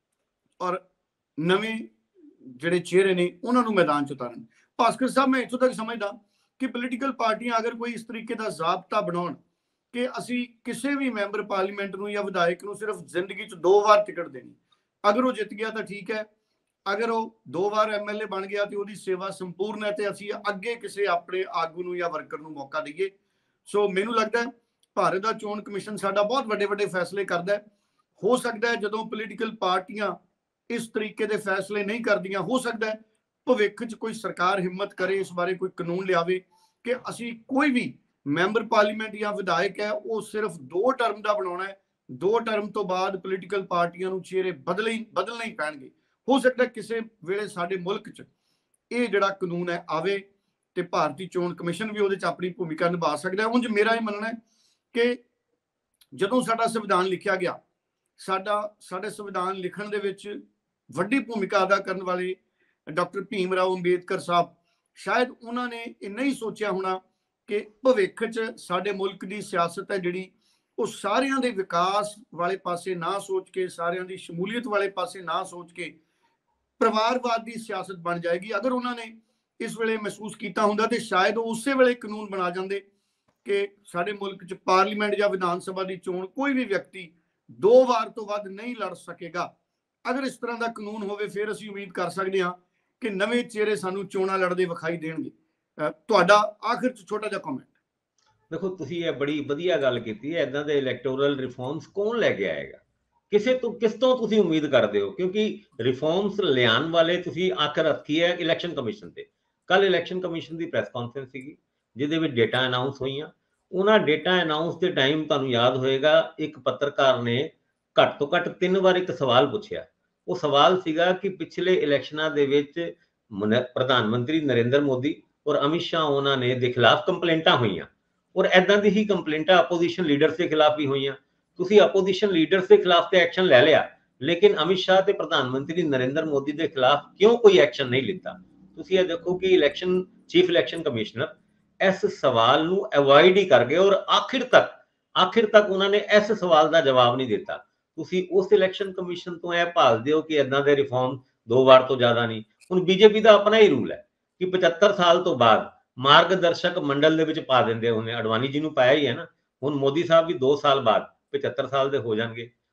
ਔਰ ਨਵੇਂ ਜਿਹੜੇ ਚਿਹਰੇ ਨੇ ਉਹਨਾਂ ਨੂੰ ਮੈਦਾਨ 'ਚ ਉਤਾਰਨ। ਭਾਸਕਰ ਸਾਹਿਬ, ਮੈਂ ਇੱਥੋਂ ਤੱਕ ਸਮਝਦਾ ਕਿ ਪੋਲੀਟੀਕਲ ਪਾਰਟੀਆਂ ਅਗਰ ਕੋਈ ਇਸ ਤਰੀਕੇ ਦਾ ਜ਼ਾਬਤਾ ਬਣਾਉਣ ਕਿ ਅਸੀਂ ਕਿਸੇ ਵੀ ਮੈਂਬਰ ਪਾਰਲੀਮੈਂਟ ਨੂੰ ਜਾਂ ਵਿਧਾਇਕ ਨੂੰ ਸਿਰਫ ਜ਼ਿੰਦਗੀ 'ਚ ਦੋ ਵਾਰ ਟਿਕਟ ਦੇਣੀ, ਅਗਰ ਉਹ ਜਿੱਤ ਗਿਆ ਤਾਂ ਠੀਕ ਹੈ, ਅਗਰ ਉਹ ਦੋ ਵਾਰ ਐਮਐਲਏ ਬਣ ਗਿਆ ਤੇ ਉਹਦੀ ਸੇਵਾ ਸੰਪੂਰਨ ਹੈ ਤੇ ਅਸੀਂ ਅੱਗੇ ਕਿਸੇ ਆਪਣੇ ਆਗੂ ਨੂੰ ਜਾਂ ਵਰਕਰ ਨੂੰ ਮੌਕਾ ਦਈਏ। ਸੋ ਮੈਨੂੰ ਲੱਗਦਾ ਭਾਰਤ ਦਾ ਚੋਣ ਕਮਿਸ਼ਨ ਸਾਡਾ ਬਹੁਤ ਵੱਡੇ ਵੱਡੇ ਫੈਸਲੇ ਕਰਦਾ ਹੈ। ਹੋ ਸਕਦਾ ਹੈ ਜਦੋਂ ਪੋਲੀਟੀਕਲ ਪਾਰਟੀਆਂ ਇਸ ਤਰੀਕੇ ਦੇ ਫੈਸਲੇ ਨਹੀਂ ਕਰਦੀਆਂ, ਹੋ ਸਕਦਾ ਹੈ ਭਵਿੱਖ 'ਚ ਕੋਈ ਸਰਕਾਰ ਹਿੰਮਤ ਕਰੇ, ਇਸ ਬਾਰੇ ਕੋਈ ਕਾਨੂੰਨ ਲਿਆਵੇ ਕਿ ਅਸੀਂ ਕੋਈ ਵੀ ਮੈਂਬਰ ਪਾਰਲੀਮੈਂਟ ਜਾਂ ਵਿਧਾਇਕ ਹੈ ਉਹ ਸਿਰਫ ਦੋ ਟਰਮ ਦਾ ਬਣਾਉਣਾ ਹੈ। ਦੋ ਟਰਮ ਤੋਂ ਬਾਅਦ ਪੋਲੀਟੀਕਲ ਪਾਰਟੀਆਂ ਨੂੰ ਚਿਹਰੇ ਬਦਲੇ ਬਦਲਣੇ ਹੀ ਪੈਣਗੇ। ਹੋ ਸਕਦਾ ਕਿਸੇ ਵੇਲੇ ਸਾਡੇ ਮੁਲਕ 'ਚ ਇਹ ਜਿਹੜਾ ਕਾਨੂੰਨ ਹੈ ਆਵੇ ਤੇ ਭਾਰਤੀ ਚੋਣ ਕਮਿਸ਼ਨ ਵੀ ਉਹਦੇ 'ਚ ਆਪਣੀ ਭੂਮਿਕਾ ਨਿਭਾ ਸਕਦਾ ਹੈ। ਉਂਝ ਮੇਰਾ ਇਹ ਮੰਨਣਾ ਹੈ ਕਿ ਜਦੋਂ ਸਾਡਾ ਸੰਵਿਧਾਨ ਲਿਖਿਆ ਗਿਆ, ਸਾਡਾ ਸਾਡੇ ਸੰਵਿਧਾਨ ਲਿਖਣ ਦੇ ਵਿੱਚ ਵੱਡੀ ਭੂਮਿਕਾ ਅਦਾ ਕਰਨ ਵਾਲੇ ਡਾਕਟਰ ਭੀਮ ਰਾਓ ਅੰਬੇਦਕਰ ਸਾਹਿਬ, ਸ਼ਾਇਦ ਉਹਨਾਂ ਨੇ ਇਹ ਨਹੀਂ ਸੋਚਿਆ ਹੋਣਾ ਕਿ ਭਵਿੱਖ 'ਚ ਸਾਡੇ ਮੁਲਕ ਦੀ ਸਿਆਸਤ ਹੈ ਜਿਹੜੀ ਉਹ ਸਾਰਿਆਂ ਦੇ ਵਿਕਾਸ ਵਾਲੇ ਪਾਸੇ ਨਾ ਸੋਚ ਕੇ, ਸਾਰਿਆਂ ਦੀ ਸ਼ਮੂਲੀਅਤ ਵਾਲੇ ਪਾਸੇ ਨਾ ਸੋਚ ਕੇ ਪਰਿਵਾਰਵਾਦ ਦੀ ਸਿਆਸਤ ਬਣ ਜਾਏਗੀ। ਅਗਰ ਉਹਨਾਂ ਨੇ ਇਸ ਵੇਲੇ ਮਹਿਸੂਸ ਕੀਤਾ ਹੁੰਦਾ ਤੇ ਸ਼ਾਇਦ ਉਹ ਉਸੇ ਵੇਲੇ ਕਾਨੂੰਨ ਬਣਾ ਜਾਂਦੇ ਕਿ ਸਾਡੇ ਮੁਲਕ 'ਚ ਪਾਰਲੀਮੈਂਟ ਜਾਂ ਵਿਧਾਨ ਸਭਾ ਦੀ ਚੋਣ ਕੋਈ ਵੀ ਵਿਅਕਤੀ ਦੋ ਵਾਰ ਤੋਂ ਵੱਧ ਨਹੀਂ ਲੜ ਸਕੇਗਾ। ਅਗਰ ਇਸ ਤਰ੍ਹਾਂ ਦਾ ਕਾਨੂੰਨ ਹੋਵੇ ਫਿਰ ਅਸੀਂ ਉਮੀਦ ਕਰ ਸਕਦੇ ਹਾਂ ਕਿ ਨਵੇਂ ਚਿਹਰੇ ਸਾਨੂੰ ਚੋਣਾਂ ਲੜਦੇ ਵਿਖਾਈ ਦੇਣਗੇ। ਤੁਹਾਡਾ ਆਖਿਰ 'ਚ ਛੋਟਾ ਜਿਹਾ ਕਮੈਂਟ। ਦੇਖੋ, ਤੁਸੀਂ ਇਹ ਬੜੀ ਵਧੀਆ ਗੱਲ ਕੀਤੀ ਹੈ। ਇਦਾਂ ਦੇ ਇਲੈਕਟੋਰਲ ਰਿਫਾਰਮਸ ਕੌਣ ਲੈ ਕੇ ਆਏਗਾ? ਕਿਸੇ ਤੋਂ ਕਿਸ ਤੋਂ ਤੁਸੀਂ ਉਮੀਦ ਕਰਦੇ ਹੋ? ਕਿਉਂਕਿ ਰਿਫਾਰਮਸ ਲਿਆਉਣ ਵਾਲੇ ਤੁਸੀਂ ਅੱਖ ਰੱਖੀ ਹੈ ਇਲੈਕਸ਼ਨ ਕਮਿਸ਼ਨ ਤੇ। ਕੱਲ ਇਲੈਕਸ਼ਨ ਕਮਿਸ਼ਨ ਦੀ ਪ੍ਰੈਸ ਕਾਨਫਰੰਸ ਸੀਗੀ ਜਿਹਦੇ ਵਿੱਚ ਡੇਟਾ ਅਨਾਉਂਸ ਹੋਈਆਂ। ਉਹਨਾਂ ਡੇਟਾ ਅਨਾਉਂਸ ਦੇ ਟਾਈਮ ਤੁਹਾਨੂੰ ਯਾਦ ਹੋਏਗਾ ਇੱਕ ਪੱਤਰਕਾਰ ਨੇ ਘੱਟ ਤੋਂ ਘੱਟ ਤਿੰਨ ਵਾਰ ਇੱਕ ਸਵਾਲ ਪੁੱਛਿਆ। ਉਹ ਸਵਾਲ ਸੀਗਾ ਕਿ ਪਿਛਲੇ ਇਲੈਕਸ਼ਨਾਂ ਦੇ ਵਿੱਚ ਪ੍ਰਧਾਨ ਮੰਤਰੀ ਨਰਿੰਦਰ ਮੋਦੀ ਔਰ ਅਮਿਤ ਸ਼ਾਹ ਉਹਨਾਂ ਨੇ ਦੇ ਖਿਲਾਫ ਕੰਪਲੇਂਟਾਂ ਹੋਈਆਂ, ਔਰ ਇਦਾਂ ਦੀ ਹੀ ਕੰਪਲੇਂਟਾਂ ਆਪੋਜੀਸ਼ਨ ਲੀਡਰਸ ਦੇ ਖਿਲਾਫ ਵੀ ਹੋਈਆਂ। ਤੁਸੀਂ ਆਪੋਜੀਸ਼ਨ ਲੀਡਰਸ ਦੇ ਖਿਲਾਫ ਤੇ ਐਕਸ਼ਨ ਲੈ ਲਿਆ, ਲੇਕਿਨ ਅਮਿਤ ਸ਼ਾਹ ਤੇ ਪ੍ਰਧਾਨ ਮੰਤਰੀ ਨਰਿੰਦਰ ਮੋਦੀ ਦੇ ਖਿਲਾਫ ਕਿਉਂ ਕੋਈ ਐਕਸ਼ਨ ਨਹੀਂ ਲਿੱਤਾ? ਤੁਸੀਂ ਇਹ ਦੇਖੋ ਕਿ ਇਲੈਕਸ਼ਨ ਚੀਫ ਇਲੈਕਸ਼ਨ ਕਮਿਸ਼ਨਰ ਇਸ ਸਵਾਲ ਨੂੰ ਅਵੋਇਡ ਹੀ ਕਰ ਗਏ ਔਰ ਆਖਿਰ ਤੱਕ ਆਖਿਰ ਤੱਕ ਉਹਨਾਂ ਨੇ ਇਸ ਸਵਾਲ ਦਾ ਜਵਾਬ ਨਹੀਂ ਦਿੱਤਾ। ਤੁਸੀਂ ਉਸ ਇਲੈਕਸ਼ਨ ਕਮਿਸ਼ਨ ਤੋਂ ਇਹ ਭਾਲਦੇ ਹੋ ਕਿ ਇਦਾਂ ਦੇ ਰਿਫਾਰਮ ਦੋ ਵਾਰ ਤੋਂ ਜ਼ਿਆਦਾ ਨਹੀਂ। ਹੁਣ ਬੀਜੇਪੀ ਦਾ ਆਪਣਾ ਹੀ ਰੂਲ ਹੈ ਕਿ ਪਚੱਤਰ ਸਾਲ ਤੋਂ ਬਾਅਦ ਮਾਰਗਦਰਸ਼ਕ ਮੰਡਲ ਦੇ ਵਿੱਚ ਪਾ ਦਿੰਦੇ। ਉਹਨੇ ਅਡਵਾਨੀ ਜੀ ਨੂੰ ਪਾਇਆ ਹੀ ਹੈ ਨਾ। ਹੁਣ ਮੋਦੀ ਸਾਹਿਬ ਵੀ ਦੋ ਸਾਲ ਬਾਅਦ ਪਚੱਤਰ ਸਾਲ ਦੇ ਹੋ ਜਾਣਗੇ।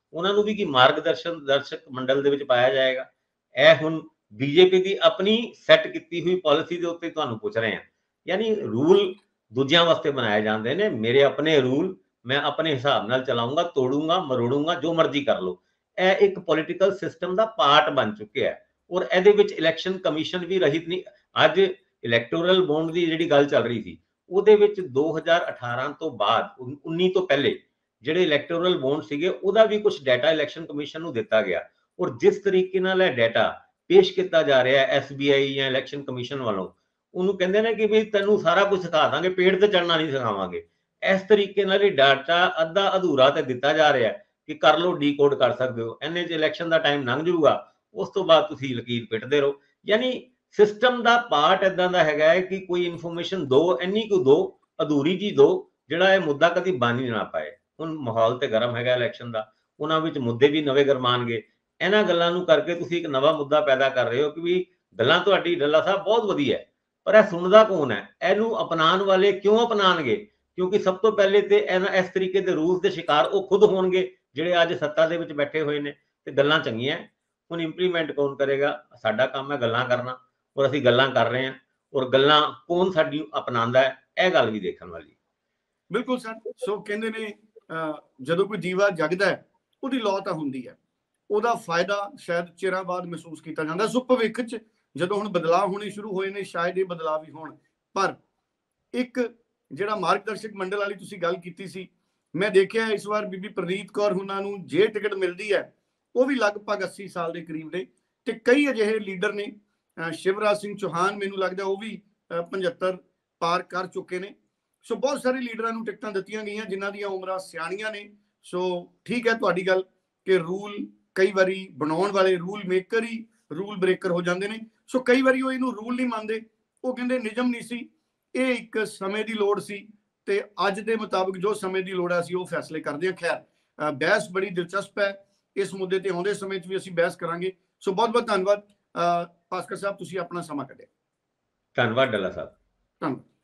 ਉਹਨਾਂ ਨੂੰ ਵੀ ਕੀ ਮਾਰਗਦਰਸ਼ਨ ਦਰਸ਼ਕ ਮੰਡਲ ਦੇ ਵਿੱਚ ਪਾਇਆ ਜਾਏਗਾ? ਇਹ ਹੁਣ ਬੀਜੇਪੀ ਦੀ ਆਪਣੀ ਸੈੱਟ ਕੀਤੀ ਹੋਈ ਪਾਲਿਸੀ ਦੇ ਉੱਤੇ ਤੁਹਾਨੂੰ ਪੁੱਛ ਰਹੇ ਹਾਂ। ਯਾਨੀ ਰੂਲ ਦੂਜਿਆਂ ਵਾਸਤੇ ਬਣਾਏ ਜਾਂਦੇ ਨੇ, ਮੇਰੇ ਆਪਣੇ ਰੂਲ ਮੈਂ ਆਪਣੇ ਹਿਸਾਬ ਨਾਲ ਚਲਾਉਂਗਾ, ਤੋੜੂੰਗਾ, ਮਰੋੜੂੰਗਾ, ਜੋ ਮਰਜ਼ੀ ਕਰ ਲਓ। ਇਹ ਇੱਕ ਪੋਲੀਟੀਕਲ ਸਿਸਟਮ ਦਾ ਪਾਰਟ ਬਣ ਚੁੱਕਿਆ ਹੈ ਔਰ ਇਹਦੇ ਵਿੱਚ ਇਲੈਕਸ਼ਨ ਕਮਿਸ਼ਨ ਵੀ ਰਹਿਤ ਨਹੀਂ। ਅੱਜ ਇਲੈਕਟੋਰਲ ਬੌਂਡ ਦੀ ਜਿਹੜੀ ਗੱਲ ਚੱਲ ਰਹੀ ਸੀ, ਉਹਦੇ ਵਿੱਚ ਦੋ ਹਜ਼ਾਰ ਅਠਾਰਾਂ ਤੋਂ ਬਾਅਦ ਉੱਨੀ ਤੋਂ ਪਹਿਲੇ ਜਿਹੜੇ ਇਲੈਕਟੋਰਲ ਬੌਂਡ ਸੀਗੇ ਉਹਦਾ ਵੀ ਕੁਝ ਡਾਟਾ ਇਲੈਕਸ਼ਨ ਕਮਿਸ਼ਨ ਨੂੰ ਦਿੱਤਾ ਗਿਆ ਔਰ ਜਿਸ ਤਰੀਕੇ ਨਾਲ ਇਹ ਡਾਟਾ ਪੇਸ਼ ਕੀਤਾ ਜਾ ਰਿਹਾ ਹੈ ਐਸਬੀਆਈ ਜਾਂ ਇਲੈਕਸ਼ਨ ਕਮਿਸ਼ਨ ਵੱਲੋਂ, ਉਹਨੂੰ ਕਹਿੰਦੇ ਨੇ ਕਿ ਵੀ ਤੈਨੂੰ ਸਾਰਾ ਕੁਝ ਸਿਖਾ ਦਾਂਗੇ, ਪੇੜ ਤੇ ਚੜਨਾ ਨਹੀਂ ਸਿਖਾਵਾਂਗੇ। ਇਸ ਤਰੀਕੇ ਨਾਲ ਇਹ ਡਾਟਾ ਅੱਧਾ ਅਧੂਰਾ ਤੇ ਦਿੱਤਾ ਜਾ ਰਿਹਾ ਹੈ ਕਿ ਕਰ ਲਓ, ਡੀਕੋਡ ਕਰ ਸਕਦੇ ਹੋ, ਇੰਨੇ ਚ ਇਲੈਕਸ਼ਨ ਦਾ ਟਾਈਮ ਲੰਘ ਜਾਊਗਾ, ਉਸ ਤੋਂ ਬਾਅਦ ਤੁਸੀਂ ਲਕੀਰ ਪਿੱਟਦੇ ਰਹੋ। ਯਾਨੀ ਸਿਸਟਮ ਦਾ ਪਾਰਟ ਇਦਾਂ ਦਾ ਹੈਗਾ ਹੈ ਕਿ ਕੋਈ ਇਨਫੋਰਮੇਸ਼ਨ ਦੋ, ਇੰਨੀ ਕੁ ਦੋ, ਅਧੂਰੀ ਜੀ ਦੋ, ਜਿਹੜਾ ਇਹ ਮੁੱਦਾ ਕਦੀ ਬਣ ਹੀ ਨਾ ਪਾਏ। ਹੁਣ ਮਾਹੌਲ ਤੇ ਗਰਮ ਹੈਗਾ ਇਲੈਕਸ਼ਨ ਦਾ, ਉਹਨਾਂ ਵਿੱਚ ਮੁੱਦੇ ਵੀ ਨਵੇਂ ਗਰਮਾਨਗੇ। ਇਹਨਾਂ ਗੱਲਾਂ ਨੂੰ ਕਰਕੇ ਤੁਸੀਂ ਇੱਕ ਨਵਾਂ ਮੁੱਦਾ ਪੈਦਾ ਕਰ ਰਹੇ ਹੋ ਕਿ ਵੀ ਗੱਲਾਂ ਤੁਹਾਡੀ ਡੱਲਾ ਸਾਹਿਬ ਬਹੁਤ ਵਧੀਆ ਹੈ, ਪਰ ਇਹ ਸੁਣਦਾ ਕੌਣ ਹੈ? ਇਹਨੂੰ ਅਪਣਾਉਣ ਵਾਲੇ ਕਿਉਂ ਅਪਣਾਉਣਗੇ? ਕਿਉਂਕਿ ਸਭ ਤੋਂ ਪਹਿਲੇ ਤੇ ਇਹਨਾਂ ਇਸ ਤਰੀਕੇ ਦੇ ਰੂਲਸ ਦੇ ਸ਼ਿਕਾਰ ਉਹ ਖੁਦ ਹੋਣਗੇ ਜਿਹੜੇ ਅੱਜ ਸੱਤਾ ਦੇ ਵਿੱਚ ਬੈਠੇ ਹੋਏ ਨੇ। ਤੇ ਗੱਲਾਂ ਚੰਗੀਆਂ, ਹੁਣ ਇੰਪਲੀਮੈਂਟ ਕੌਣ ਕਰੇਗਾ? ਸਾਡਾ ਕੰਮ ਹੈ ਗੱਲਾਂ ਕਰਨਾ ਔਰ ਅਸੀਂ ਗੱਲਾਂ ਕਰ ਰਹੇ ਹਾਂ ਔਰ ਗੱਲਾਂ ਕੌਣ ਸਾਡੀ ਅਪਣਾਉਂਦਾ ਹੈ, ਇਹ ਗੱਲ ਵੀ ਦੇਖਣ ਵਾਲੀ। ਬਿਲਕੁਲ ਸਰ। ਸੋ ਕਹਿੰਦੇ ਨੇ ਜਦੋਂ ਕੋਈ ਦੀਵਾ ਜਗਦਾ ਹੈ ਉਹਦੀ ਲੌ ਤਾਂ ਹੁੰਦੀ ਹੈ, ਉਹਦਾ ਫਾਇਦਾ ਸ਼ਾਇਦ ਚਿਰਾਂ ਬਾਅਦ ਮਹਿਸੂਸ ਕੀਤਾ ਜਾਂਦਾ। ਸੋ ਭਵਿੱਖ 'ਚ ਜਦੋਂ ਹੁਣ ਬਦਲਾਅ ਹੋਣੇ ਸ਼ੁਰੂ ਹੋਏ ਨੇ, ਸ਼ਾਇਦ ਇਹ ਬਦਲਾਅ ਵੀ ਹੋਣ। ਪਰ ਇੱਕ ਜਿਹੜਾ ਮਾਰਗਦਰਸ਼ਕ ਮੰਡਲ ਵਾਲੀ ਤੁਸੀਂ ਗੱਲ ਕੀਤੀ ਸੀ, ਮੈਂ ਦੇਖਿਆ ਇਸ ਵਾਰ ਬੀਬੀ ਪ੍ਰਨੀਤ ਕੌਰ ਉਹਨਾਂ ਨੂੰ ਜੇ ਟਿਕਟ ਮਿਲਦੀ ਹੈ ਉਹ ਵੀ ਲਗਭਗ ਅੱਸੀ ਸਾਲ ਦੇ ਕਰੀਬ ਨੇ, ਤੇ ਕਈ ਅਜਿਹੇ ਲੀਡਰ ਨੇ, ਸ਼ਿਵਰਾਜ ਸਿੰਘ ਚੌਹਾਨ ਮੈਨੂੰ ਲੱਗਦਾ ਉਹ ਵੀ ਪਝੱਤਰ ਪਾਰ ਕਰ ਚੁੱਕੇ ਨੇ। ਸੋ ਬਹੁਤ ਸਾਰੇ ਲੀਡਰਾਂ ਨੂੰ ਟਿਕਟਾਂ ਦਿੱਤੀਆਂ ਗਈਆਂ ਜਿਨ੍ਹਾਂ ਦੀਆਂ ਉਮਰਾਂ ਸਿਆਣੀਆਂ ਨੇ। ਸੋ ਠੀਕ ਹੈ ਤੁਹਾਡੀ ਗੱਲ ਕਿ ਰੂਲ ਕਈ ਵਾਰੀ ਬਣਾਉਣ ਵਾਲੇ ਰੂਲ ਮੇਕਰ ਹੀ ਰੂਲ ਬ੍ਰੇਕਰ ਹੋ ਜਾਂਦੇ ਨੇ। ਸੋ ਕਈ ਵਾਰੀ ਉਹ ਇਹਨੂੰ ਰੂਲ ਨਹੀਂ ਮੰਨਦੇ, ਉਹ ਕਹਿੰਦੇ ਨਿਯਮ ਨਹੀਂ ਸੀ, ਇਹ ਇੱਕ ਸਮੇਂ ਦੀ ਲੋੜ ਸੀ ਤੇ ਅੱਜ ਦੇ ਮੁਤਾਬਕ ਜੋ ਸਮੇਂ ਦੀ ਲੋੜ ਹੈ ਅਸੀਂ ਉਹ ਫੈਸਲੇ ਕਰਦੇ ਹਾਂ। ਖੈਰ ਬਹਿਸ ਬੜੀ ਦਿਲਚਸਪ ਹੈ, ਇਸ ਮੁੱਦੇ ਤੇ ਆਉਂਦੇ ਸਮੇਂ 'ਚ ਵੀ ਅਸੀਂ ਬਹਿਸ ਕਰਾਂਗੇ। ਸੋ ਬਹੁਤ ਬਹੁਤ ਧੰਨਵਾਦ ਭਾਸਕਰ ਸਾਹਿਬ, ਤੁਸੀਂ ਆਪਣਾ ਸਮਾਂ ਕੱਢਿਆ। ਧੰਨਵਾਦ ਡੱਲਾ ਸਾਹਿਬ। ਧੰਨਵਾਦ।